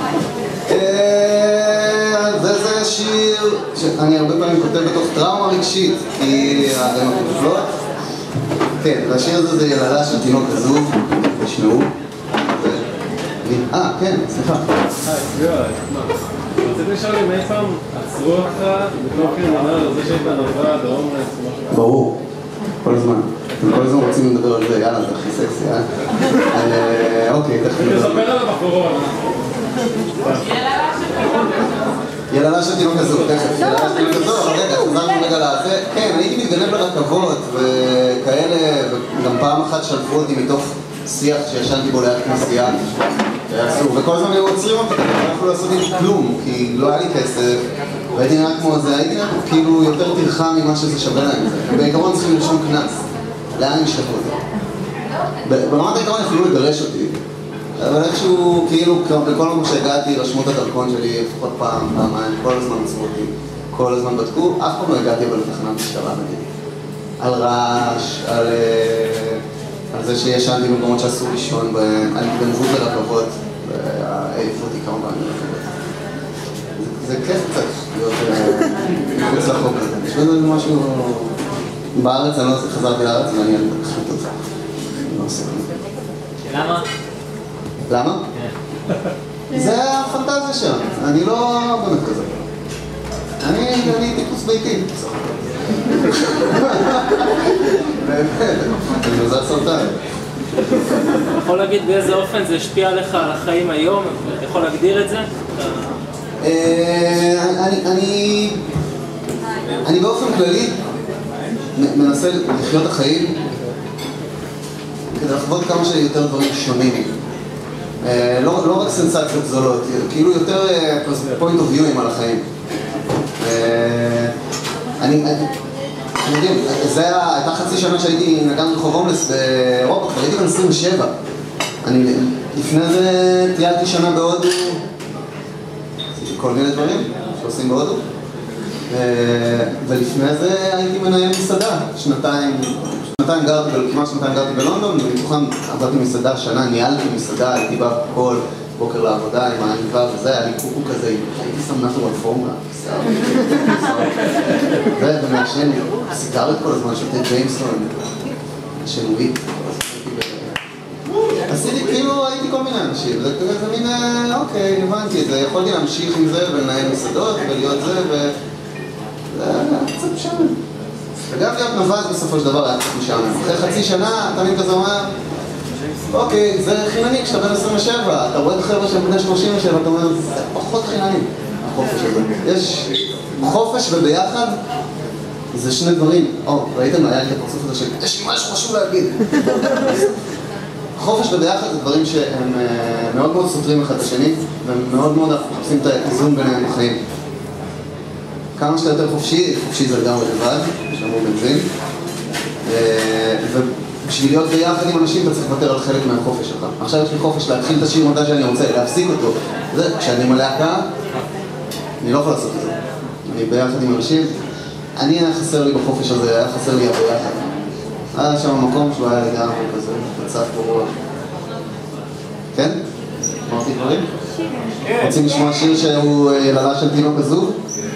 זה שיר שאני הרבה פעמים כותב בתוך טראומה רגשית, כי הן הכותבות. כן, והשיר הזה זה ילדה של תינוק עזוב, תשמעו. כן, סליחה. רציתי לשאול אם אי פעם עצרו אותך בתור קרימינל על זה שהיית נובע דרום לעצמו? ברור, כל הזמן. אתם כל הזמן רוצים לדבר על זה, יאללה, זה הכי סקסי, אוקיי, תכף נדבר. תספר על הבחורון. ילדה של תינוק עזוב, תכף. ילדה של תינוק עזוב, אבל רגע, חזרנו רגע לזה. כן, הייתי מתגנב לרכבות וכאלה, וגם פעם אחת שלפו אותי מתוך שיח שישנתי בו ליד כנסייה. וכל הזמן היו עוצרים אותי, אני לא יכול לעשות עם כלום, כי לא היה לי כסף, והייתי נראה כמו זה, הייתי נראה כאילו יותר טרחה ממה שזה שווה להם. בעיקרון צריכים לרשום כנס. לאן הם ישלחו אותי? ברמת העיקרון אפילו לגרש אותי. אבל איכשהו, כאילו, בכל מקום שהגעתי, רשמו את הדרכון שלי לפחות פעם, פעמיים, כל הזמן עצרו אותי, כל הזמן בדקו, אף פעם לא הגעתי אבל לתחנת משטרה, נגיד. על רעש, על זה שישנתי במקומות שאסור לישון בהם, על התגנבות לרכבות, והעיפו אותי כמה פעמים לרכבות. זה כיף קצת להיות מחוץ לחוק הזה. יש בזה משהו... בארץ, אני לא חזרתי לארץ ואני חייבת אותך. אני לא עושה כלום. למה? למה? זה הפנטזיה שם, אני לא באמת כזה. אני טיפוס ביתי. באמת, אני מזל סרטן. יכול להגיד באיזה אופן זה השפיע עליך על החיים היום? אתה יכול להגדיר את זה? אני באופן כללי מנסה לחיות החיים כדי לחוות כמה שיותר דברים שונים. לא רק סנסציות גדולות, כאילו יותר point of view על החיים. אתם יודעים, הייתה חצי שנה שהייתי נגן רחוב הומלס באירופה, כבר הייתי בן 27. לפני זה טיילתי שנה בהודו, עשיתי כל מיני דברים שעושים בהודו. ולפני זה הייתי מנהל מסעדה, כמעט שנתיים גרתי בלונדון, ומתוכם עבדתי מסעדה שנה, ניהלתי מסעדה, הייתי בא כל בוקר לעבודה עם העניבה וזה, היה לי קוקו כזה, הייתי שם נטורל פורמולה, ומעשן סיגרת כל הזמן, שותה ג'יימסון, מעשן וויד. עשיתי כאילו, הייתי כל מיני אנשים, זה מין, אוקיי, הבנתי את זה, יכולתי להמשיך עם זה ולנהל מסעדות ולהיות זה, זה קצת משעמם. וגם להיות נווד בסופו של דבר היה קצת משעמם. אחרי חצי שנה, אתה מין כזה אומר, אוקיי, זה חינני כשאתה בן 27, אתה רואה את החבר'ה שהם בני 37, אתה אומר, זה פחות חינני, החופש הזה. יש חופש וביחד, זה שני דברים. ראיתם, היה לי את הפרצוף הזה יש לי משהו חשוב להגיד. חופש וביחד זה דברים שהם מאוד מאוד סותרים אחד את השני, והם מאוד מאוד מחפשים את האיזון ביניהם בחיים. כמה שאתה יותר חופשי, חופשי זה לגמרי לבד, שאמרו בנזין. ובשביל להיות ביחד עם אנשים אתה צריך לוותר על חלק מהחופש שלך. עכשיו יש לי חופש להתחיל את השיר מתי שאני רוצה, להפסיק אותו. כשאני מלהקה, אני לא יכול לעשות את זה. אני ביחד עם אנשים. אני היה חסר לי בחופש הזה, היה חסר לי הביחד. היה שם מקום שהוא היה לגמרי כזה, בצד ברוח. כן? אמרתי דברים? רוצים לשמוע שיר שהוא יללה של תינוק הזוג?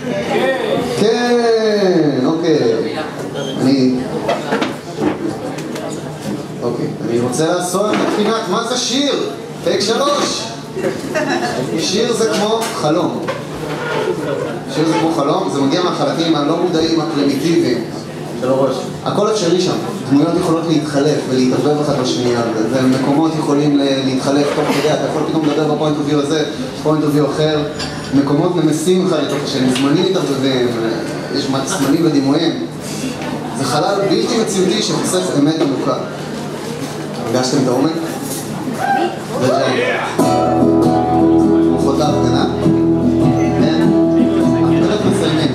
כן, אוקיי. אני רוצה לעשות מבחינת מה זה שיר? פרק 3. שיר זה כמו חלום. שיר זה כמו חלום, זה מגיע מהחלקים הלא מודעים, הפרימיטיביים של הראש. הכל אפשרי שם. דמויות יכולות להתחלף ולהתערבב אחת בשנייה, ומקומות יכולים להתחלף תוך כדי, אתה יכול פתאום לדבר בפוינט אוף ויו הזה, פוינט אוף ויו אחר, מקומות ממסים אחד לתוך השני, זמנים מתערבבים, יש זמנים ודימויים. זה חלל בלתי מציאותי שחושף אמת עמוקה. הרגשתם את העומק? רוחות להפגנה? כן? הפגנות מסיימים.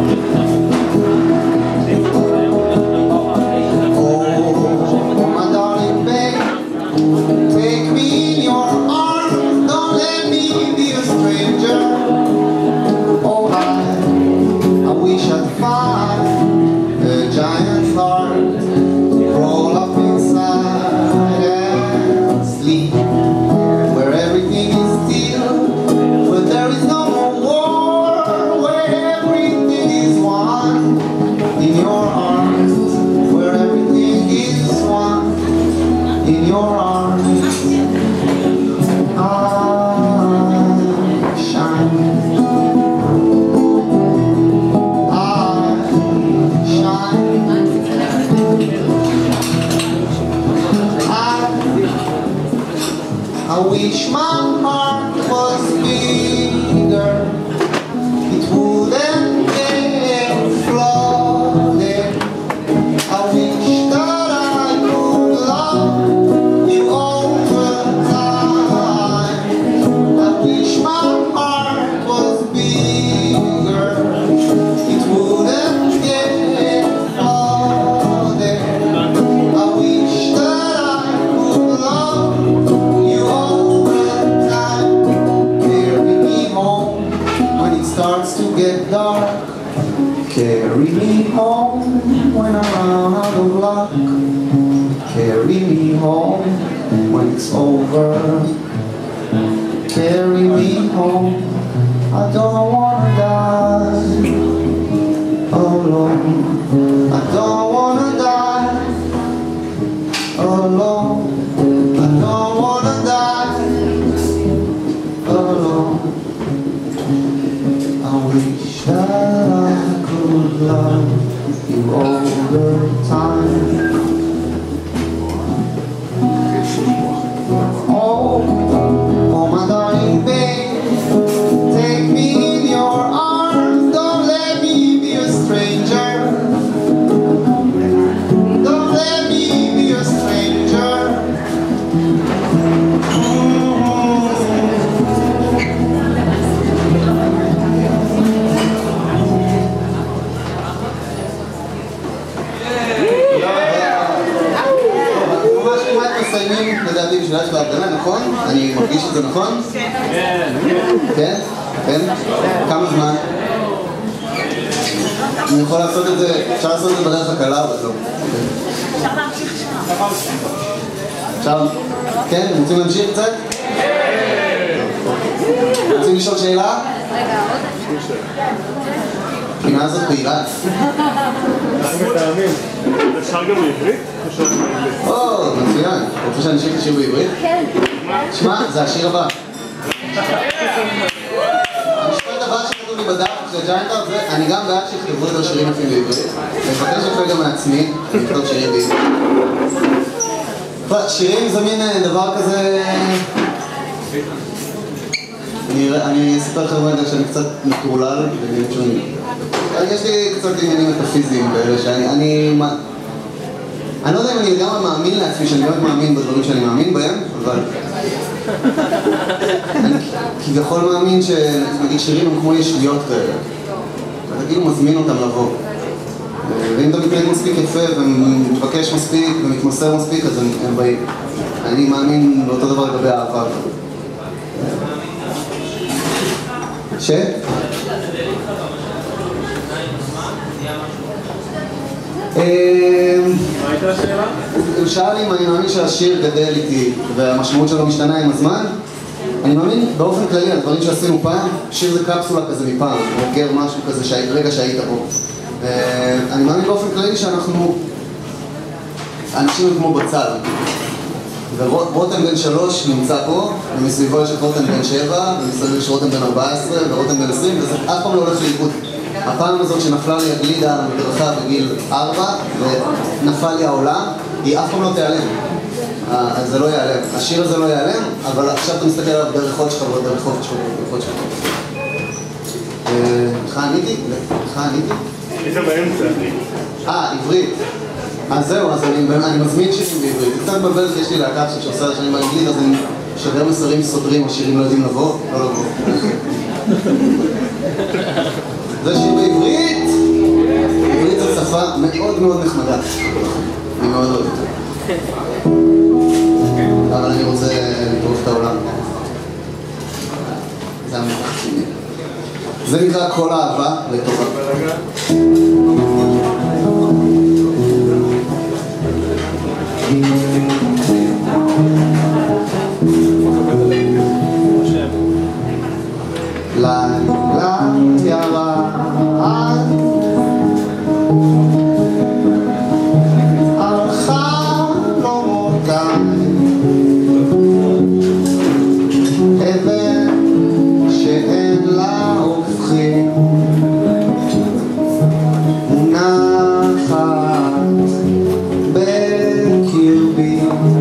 אני גם בעד שכתבו את השירים אפילו בעברית. אני מבקש לפעמים גם מעצמי, אני אכתוב שירים בעברית. שירים זה מין דבר כזה... אני אספר לכם רגע שאני קצת מטרולל, יש לי קצת עניינים מטאפיזיים באלה שאני... אני לא יודע אם אני לגמרי מאמין לעצמי שאני באמת מאמין בדברים שאני מאמין בהם, אבל... אני כביכול מאמין שנגיד שירים הם כמו ישביות כאלה. אתה כאילו מזמין אותם לבוא. ואם אתה מתנהג מספיק יפה ומתבקש מספיק ומתמסר מספיק, אז הם באים. אני מאמין באותו דבר לגבי האהבה. להציע משהו? מה הייתה השאלה? הוא שאל אם אני מאמין שהשיר גדל איתי והמשמעות שלו משתנה עם הזמן. אני מאמין באופן כללי על דברים שעשינו פעם, שיר זה קפסולה כזה מפעם, אוגר משהו כזה רגע שהיית פה. אני מאמין באופן כללי שאנחנו אנשים כמו בצל. ורותם בן 3 נמצא פה, ומסביבו יש את רותם בן 7, ומסביבו יש רותם בן 14, ורותם בן 20, וזה אף פעם לא הולך לאיבוד. הפעם הזאת שנפלה לי הגלידה על המדרכה בגיל 4, ונפל לי העולם, היא אף פעם לא תיעלם. זה לא ייעלם. השיר הזה לא ייעלם, אבל עכשיו אתה מסתכל עליו דרך עוד שכבות, דרך עוד שכבות. לך עניתי? היית באמצע. עברית. אז זהו, אז אני מזמין שירים בעברית. קצת מבלת, יש לי להקה שעושה שנים באנגלית, אז אני שדר מסרים סודרים, השירים לא יודעים לבוא, לא לבוא. זה שיר בעברית! עברית זו שפה מאוד מאוד נחמדה. אני מאוד אוהב אותה. אבל אני רוצה לטרוף את העולם. זה המתח שלי. זה נקרא כל אהבה לטובה. לילה ירד על חלומותיי, אבן שאין לה הופכים מונחת בקרבי,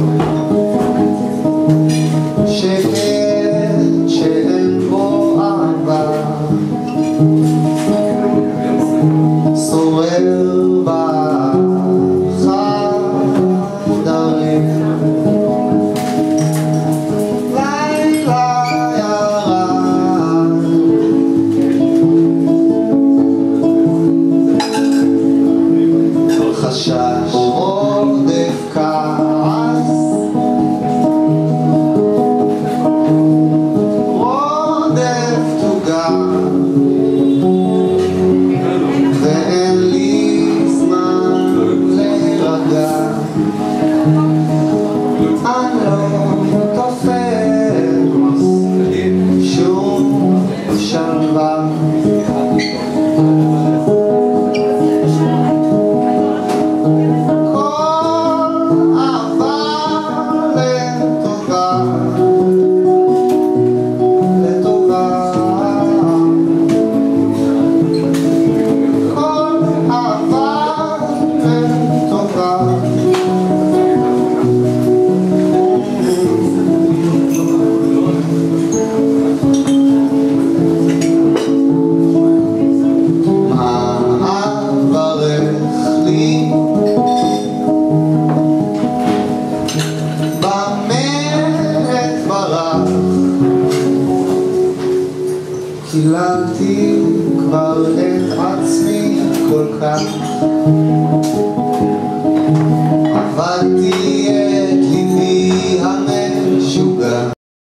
שקט שאין בו אהבה שורר בחדרים. לילה ירד חשש עודף כעס, עודף תוגה, ואין לי זמן להירגע. אני לא תופס שום שלווה, כל אהבה לטובה, לטובה, כל אהבה לטובה. מה אברך לי במלך ברח, קיללתי כבר את עצמי כל כך, עבדתי את ליבי המשוגע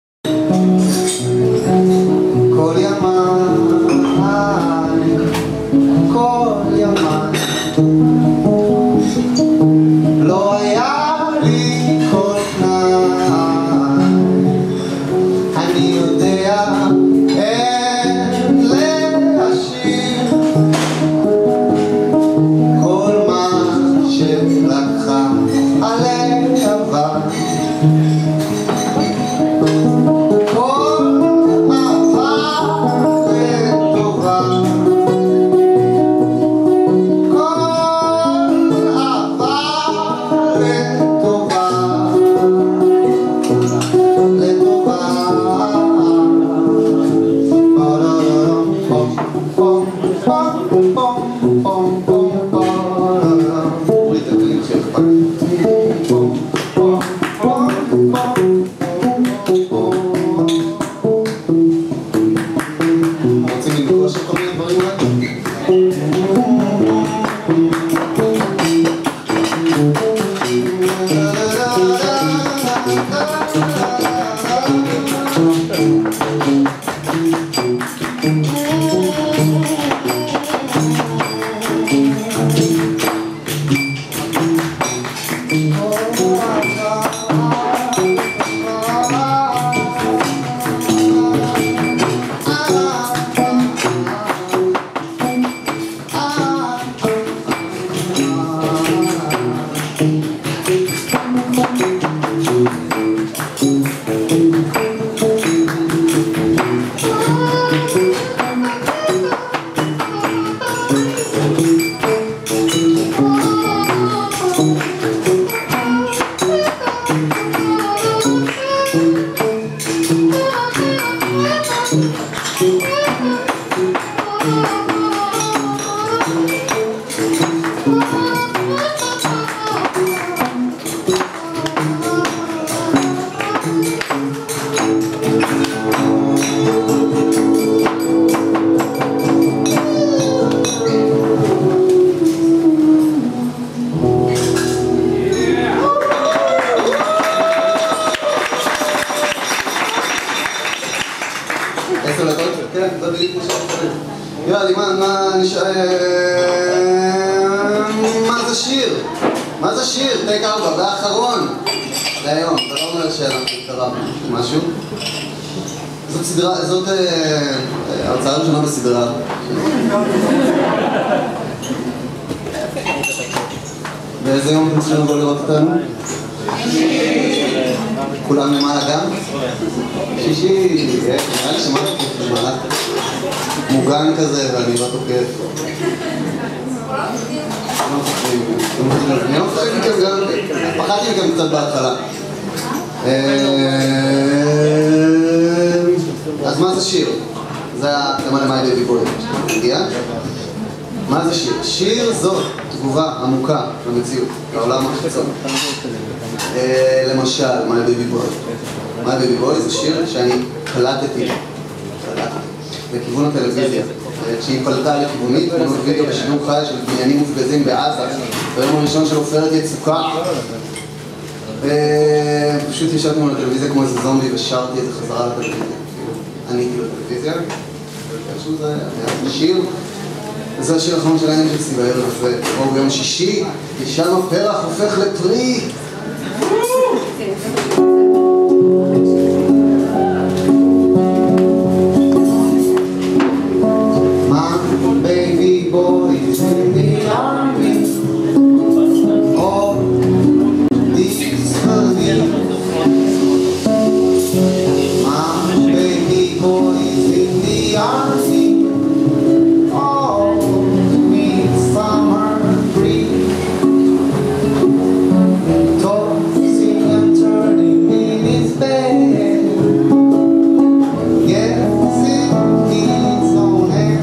כל ימיי, כל ימיי. לא היה לי כל תנאי, אני יודע אין להשאיר כל מה שלקחה הלהבה, כל אהבה לטובה, כל אהבה לטובה, לטובה. רוצים לנגוש כל מיני דברים כאלה? מה זה שיר? מה זה שיר? טייק 4, והאחרון להיום, אתה לא אומר שאנחנו קרה משהו? זאת סדרה, זאת הרצאה ראשונה בסדרה. באיזה יום אתם צריכים לבוא לראות אותנו? כולם למעלה גם? שישי, נראה לי שמעתי למעלה מוגן כזה ואני לא תוקף. אני לא מפחד מכם גם, פחדתי מכם קצת בהתחלה. אז מה זה שיר? זה התאמה למאי בייבי בוי. הגיע? מה זה שיר? שיר זאת תגובה עמוקה למציאות, לעולם החיצון. למשל, מאי בייבי בוי. מאי בייבי בוי זה שיר שאני קלטתי לכיוון הטלוויזיה. כשהיא פלטה לכיוונית, תמונות וידאו בשידור חי של בניינים מופגזים בעזה, ביום הראשון של עופרת יצוקה. פשוט ישבתי מול הטלוויזיה כמו איזה זומבי ושרתי את זה חזרה לטלוויזיה. עניתי לטלוויזיה. פשוט זה היה שיר. זה השיר האחרון של העניין שלי בערב הזה. או ביום שישי, שם הפרח הופך לפרי. Baby boy is in the army. All these believe. My baby boy is in the army. All needs summer breeze. Tossing and turning in his bed. Yes, it needs own hand.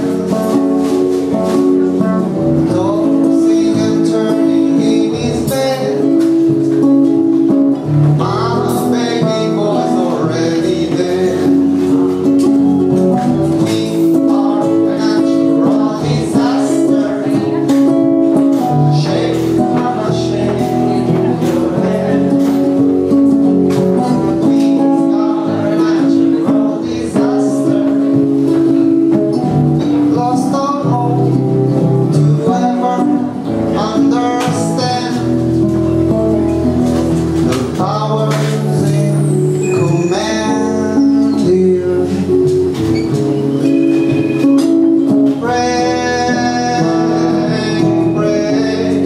Tossing and turning in his bed. My baby boy's already dead. We are a natural disaster. Shake, mama, shake your head. We are a natural disaster. Lost our hope to ever understand the powers in command here. Pray, pray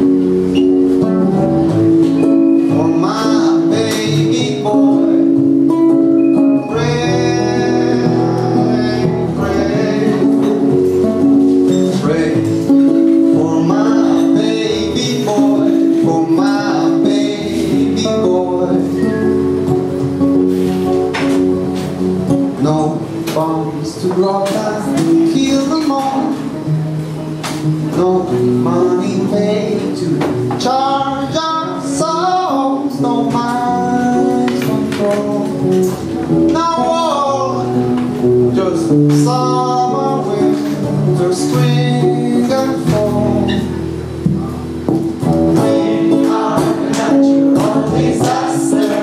for my baby boy. Pray, pray, pray for my baby boy, for my baby boy. No bombs to block us, kill them all. No money paid to charge our souls. No mind control. No war, just summer, winter, spring and fall. We are a natural disaster.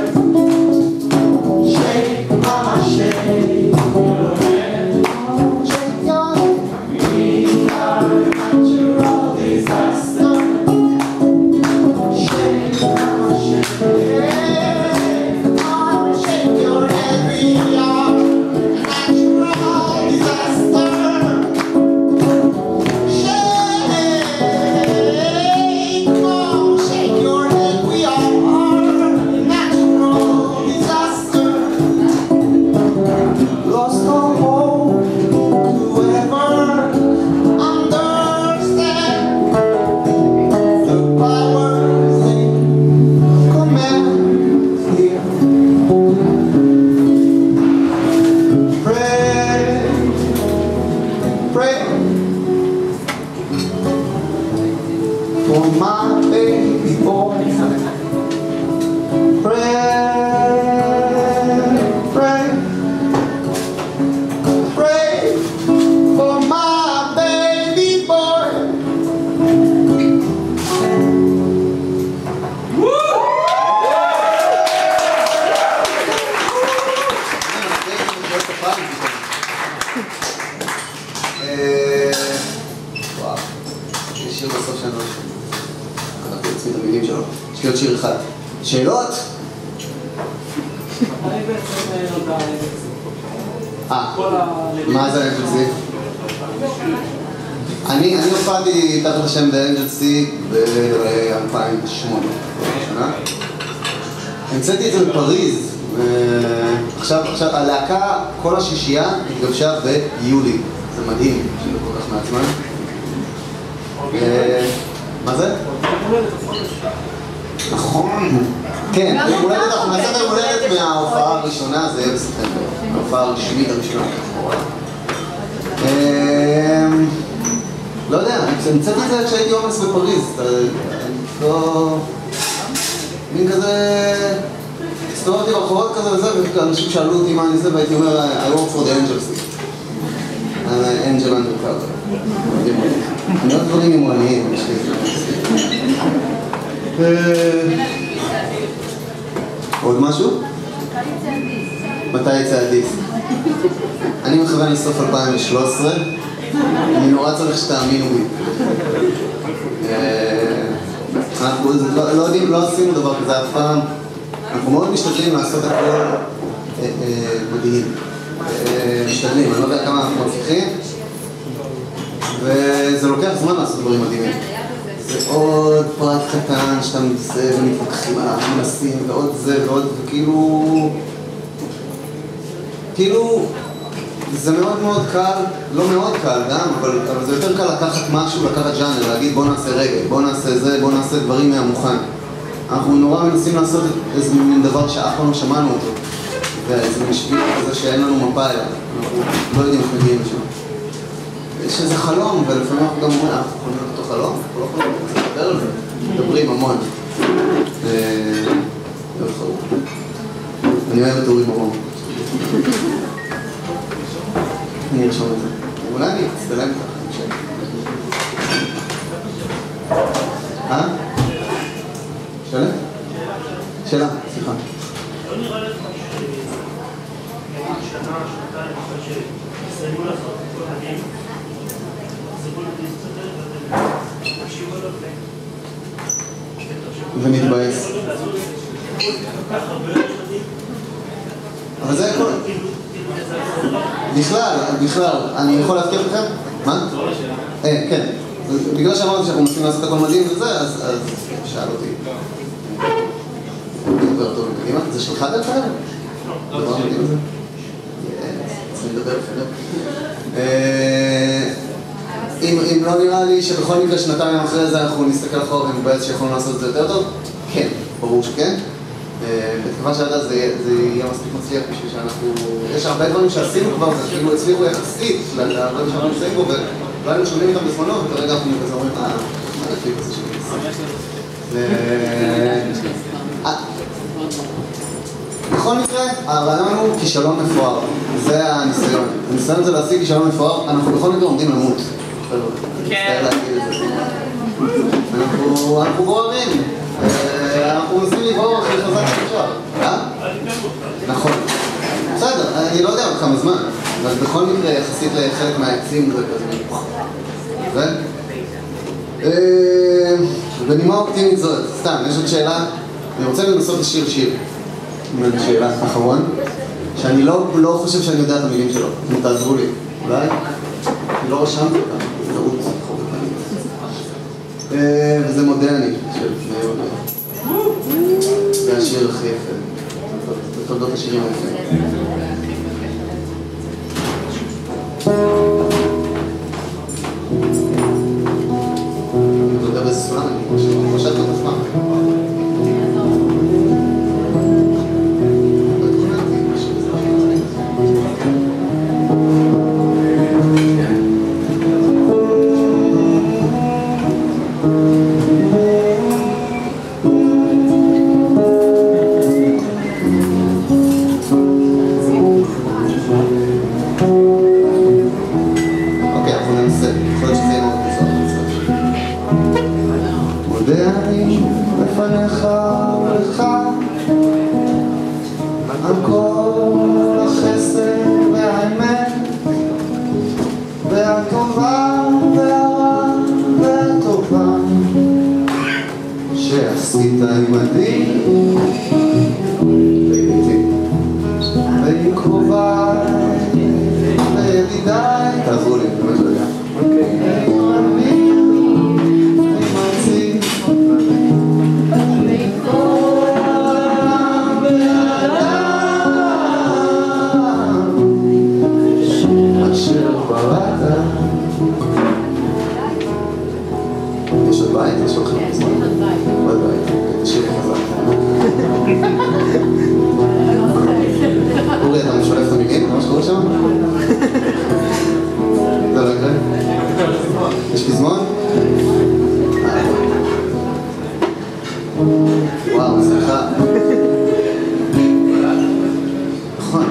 Shake, mama, shake your head. Shake your head. We are a natural disaster. Shake, mama, shake your head. Mama, shake your head. We are a natural disaster. Shake, mama, shake your head. We are a natural disaster. Lost our hope to ever understand the powers in command here. Pray, pray for my baby boy. Pray, pray, pray for my baby boy. וואו. שיר בסוף שאני לא שומע. אנחנו יוצאים את המילים שלו. יש לי עוד שיר אחד. שאלות? אני בעצם נודע מה זה אנג'ל סי? אני הופעתי תחת השם באנג'ל סי ב-2008. המצאתי את זה בפריז. עכשיו, הלהקה, כל השישייה התגבשה ביולי. זה מדהים, שזה כל כך מעצמן. מה זה? נכון. כן, אנחנו נעשה את המולדת מההופעה הראשונה, זה יהיה בספטמבר. ההופעה הרשמית הראשונה. לא יודע, המצאתי את זה כשהייתי אומץ בפריז. לא... מין כזה... הסתובבתי ברחובות כזה וזה, ואנשים שאלו אותי מה אני זה, והייתי אומר, I work for the Angel Sea. Angel Undercover. אני עוד דברים ימרניים, יש לי... עוד משהו? מתי יצא הדיסק? אני מכוון לסוף 2013. אני נורא צריך שתאמינו בי. אנחנו לא יודעים, לא עשינו דבר כזה אף פעם. אנחנו מאוד משתדלים לעשות הכל מדהים. משתדלים, אני לא יודע כמה אנחנו מצליחים. וזה לוקח זמן לעשות דברים מדהימים. זה עוד פרט קטן שאתה מנסה ומתווכחים עליו, מנסים ועוד זה ועוד, וכאילו זה מאוד מאוד קל, לא מאוד קל גם, אבל זה יותר קל לקחת משהו, לקחת ז'אנר, להגיד בוא נעשה רגל, בוא נעשה זה, בוא נעשה דברים מהמוכן. אנחנו נורא מנסים לעשות איזה מין דבר שאף פעם לא שמענו אותו, וזה משפיע כזה שאין לנו מפה אליו, אנחנו לא יודעים איך מגיעים לשם. יש איזה חלום, ולפעמים אנחנו גם אומרים, אנחנו יכולים להיות אותו חלום, אנחנו לא יכולים לדבר על זה, מדברים המון. אני אוהב את אורי ברום. אני ארשום את זה. אולי אני אצטלם ככה. שאלה? שאלה, סליחה. לא נראה לך שנה, שנתיים אחרי שיסיימו לעשות את כל הדין, יחזרו להסתדר ואתם תקשיבו עליו ונתבאס. אבל זה הכל. בכלל, אני יכול להזכיר לכם? מה? כן. בגלל שאמרתי שאנחנו מנסים לעשות הכל מדהים וזה, אז שאל אותי. דבר טוב מקדימה. זה שלך דרך כלל? דבר מדהים זה? צריכים לדבר לפני. אם לא נראה לי שבכל מקרה שנתיים אחרי זה אנחנו נסתכל אחורה ונתבאס שיכולנו לעשות את זה יותר טוב? כן, ברור שכן. בתקווה שעד אז זה יהיה מספיק מצליח בשביל שאנחנו... יש הרבה דברים שעשינו כבר, זה כאילו הצליחו יחסית לדברים שאנחנו נמצאים בו ולא היינו שומעים איתם בזמנו, וכרגע אנחנו כזה אומרים, מה הקליפ הזה שלי? בכל מקרה, הרעיון הוא כישלון מפואר, זה הניסיון. הניסיון זה להשיג כישלון מפואר, אנחנו בכל מקרה עומדים למות. כן. אנחנו גוררים. אנחנו מנסים לברור הכי חזק שאפשר. נכון. בסדר, אני לא יודע עוד כמה זמן, אבל בכל מקרה יחסית לחלק מהעצים זה כזה מפוח. בנימה אופטימית זאת, סתם, יש עוד שאלה. אני רוצה לנסות לשיר שיר. שאלה אחרון, שאני לא חושב שאני יודע את המילים שלו. אתם תעזרו לי. אולי? אני לא רשמתי אותם. טעות. וזה מודרני של לפני עוד. זה השיר הכי יפה, בתולדות השירים היפים. אני לא יודע באיזה סולם, אני חושב את עצמם. והטובה והרע והטובה שעשית עימדי והיא קרובה לידידיי. תעזרו לי, באמת לא יודע. יש עוד בית? יש עוד חלק זמן? עוד בית, תשאיר חזק. אורי, אתה משולף את המילים? מה שקורה שם? זה לא יקרה? יש פזמון? וואו, סליחה. נכון.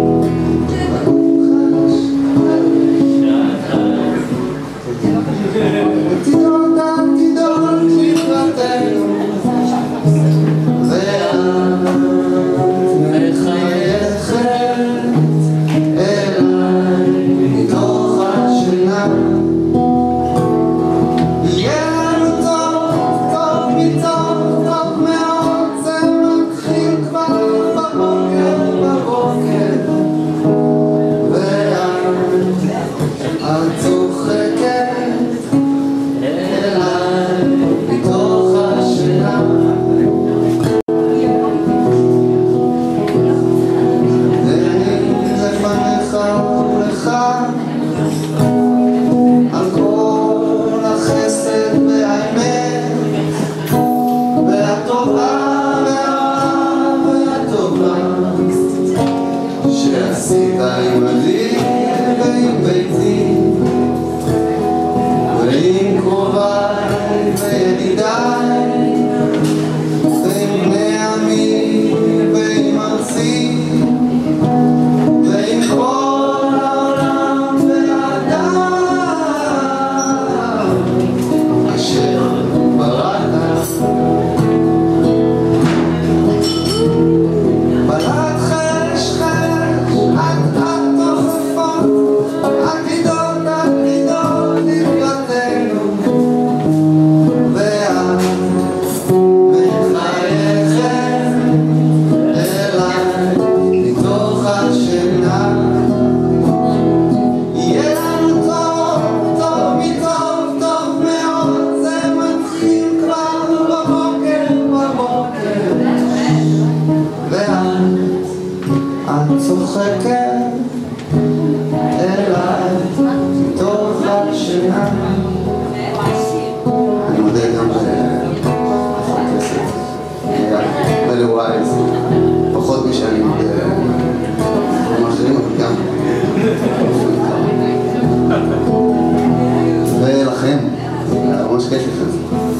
ולכם, ממש כיף לכם.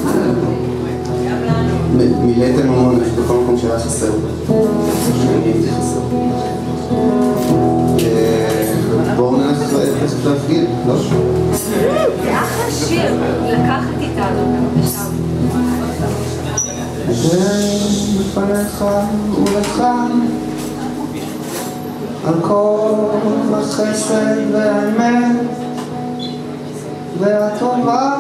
מילאתם המון בכל מקום שהיה חסר. שאני הייתי חסר. בואו נלך תכף להפגיל, לא? זה אחלה שיר, לקחת איתנו, בשם. בפניך ולך על כל החסד והאמת והטובה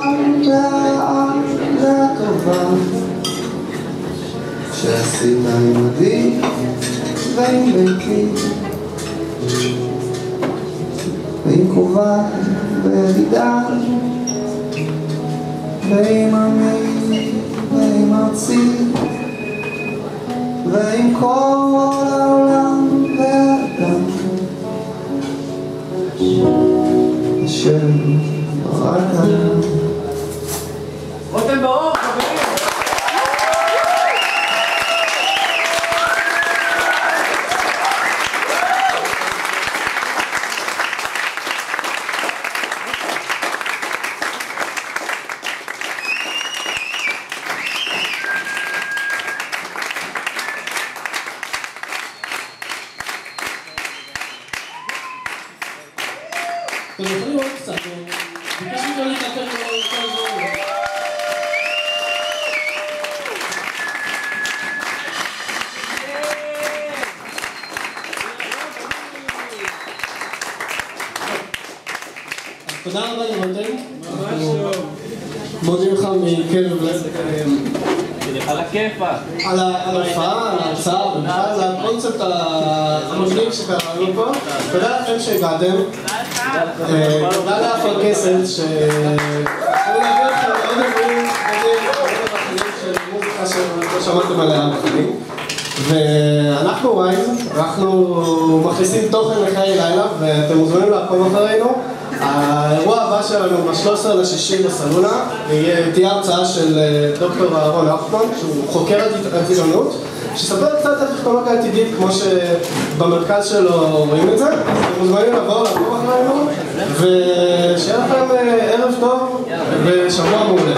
והטובה שעשית עימדי ועם ביתי ועם קרובה וידידיי ועם עמי ועם ארצי ועם כל העולם והאדם אשר בראת. רותם באור, חברים! אתם יכולים לראות קצת, ביקשנו גם להתאפר כל הזמן. תודה רבה לרותם. ממש טוב. מודים לך מקרב לב. על הכיפה. על ההופעה, על ההרצאה, ובכלל על הקונספט המגניב שקראנו פה. תודה לכם שהגעתם. תודה לאפרכסת שאני להביא לכם עוד דברים של מוזיקה שלא שמעתם עליה בחיים. ואנחנו ווייז, אנחנו מכניסים תוכן לחיי לילה ואתם מוזמנים לעקוב אחרינו. האירוע הבא שלנו ב-13/6 בסלונה, תהיה הרצאה של דוקטור אהרון אופמן, שהוא חוקר עתידנות, שספר קצת על טכנולוגיה עתידית כמו שבמרכז שלו רואים את זה. אז אתם מוזמנים לבוא לעקוב אחרינו, ושיהיה לכם ערב טוב ושבוע מעולה.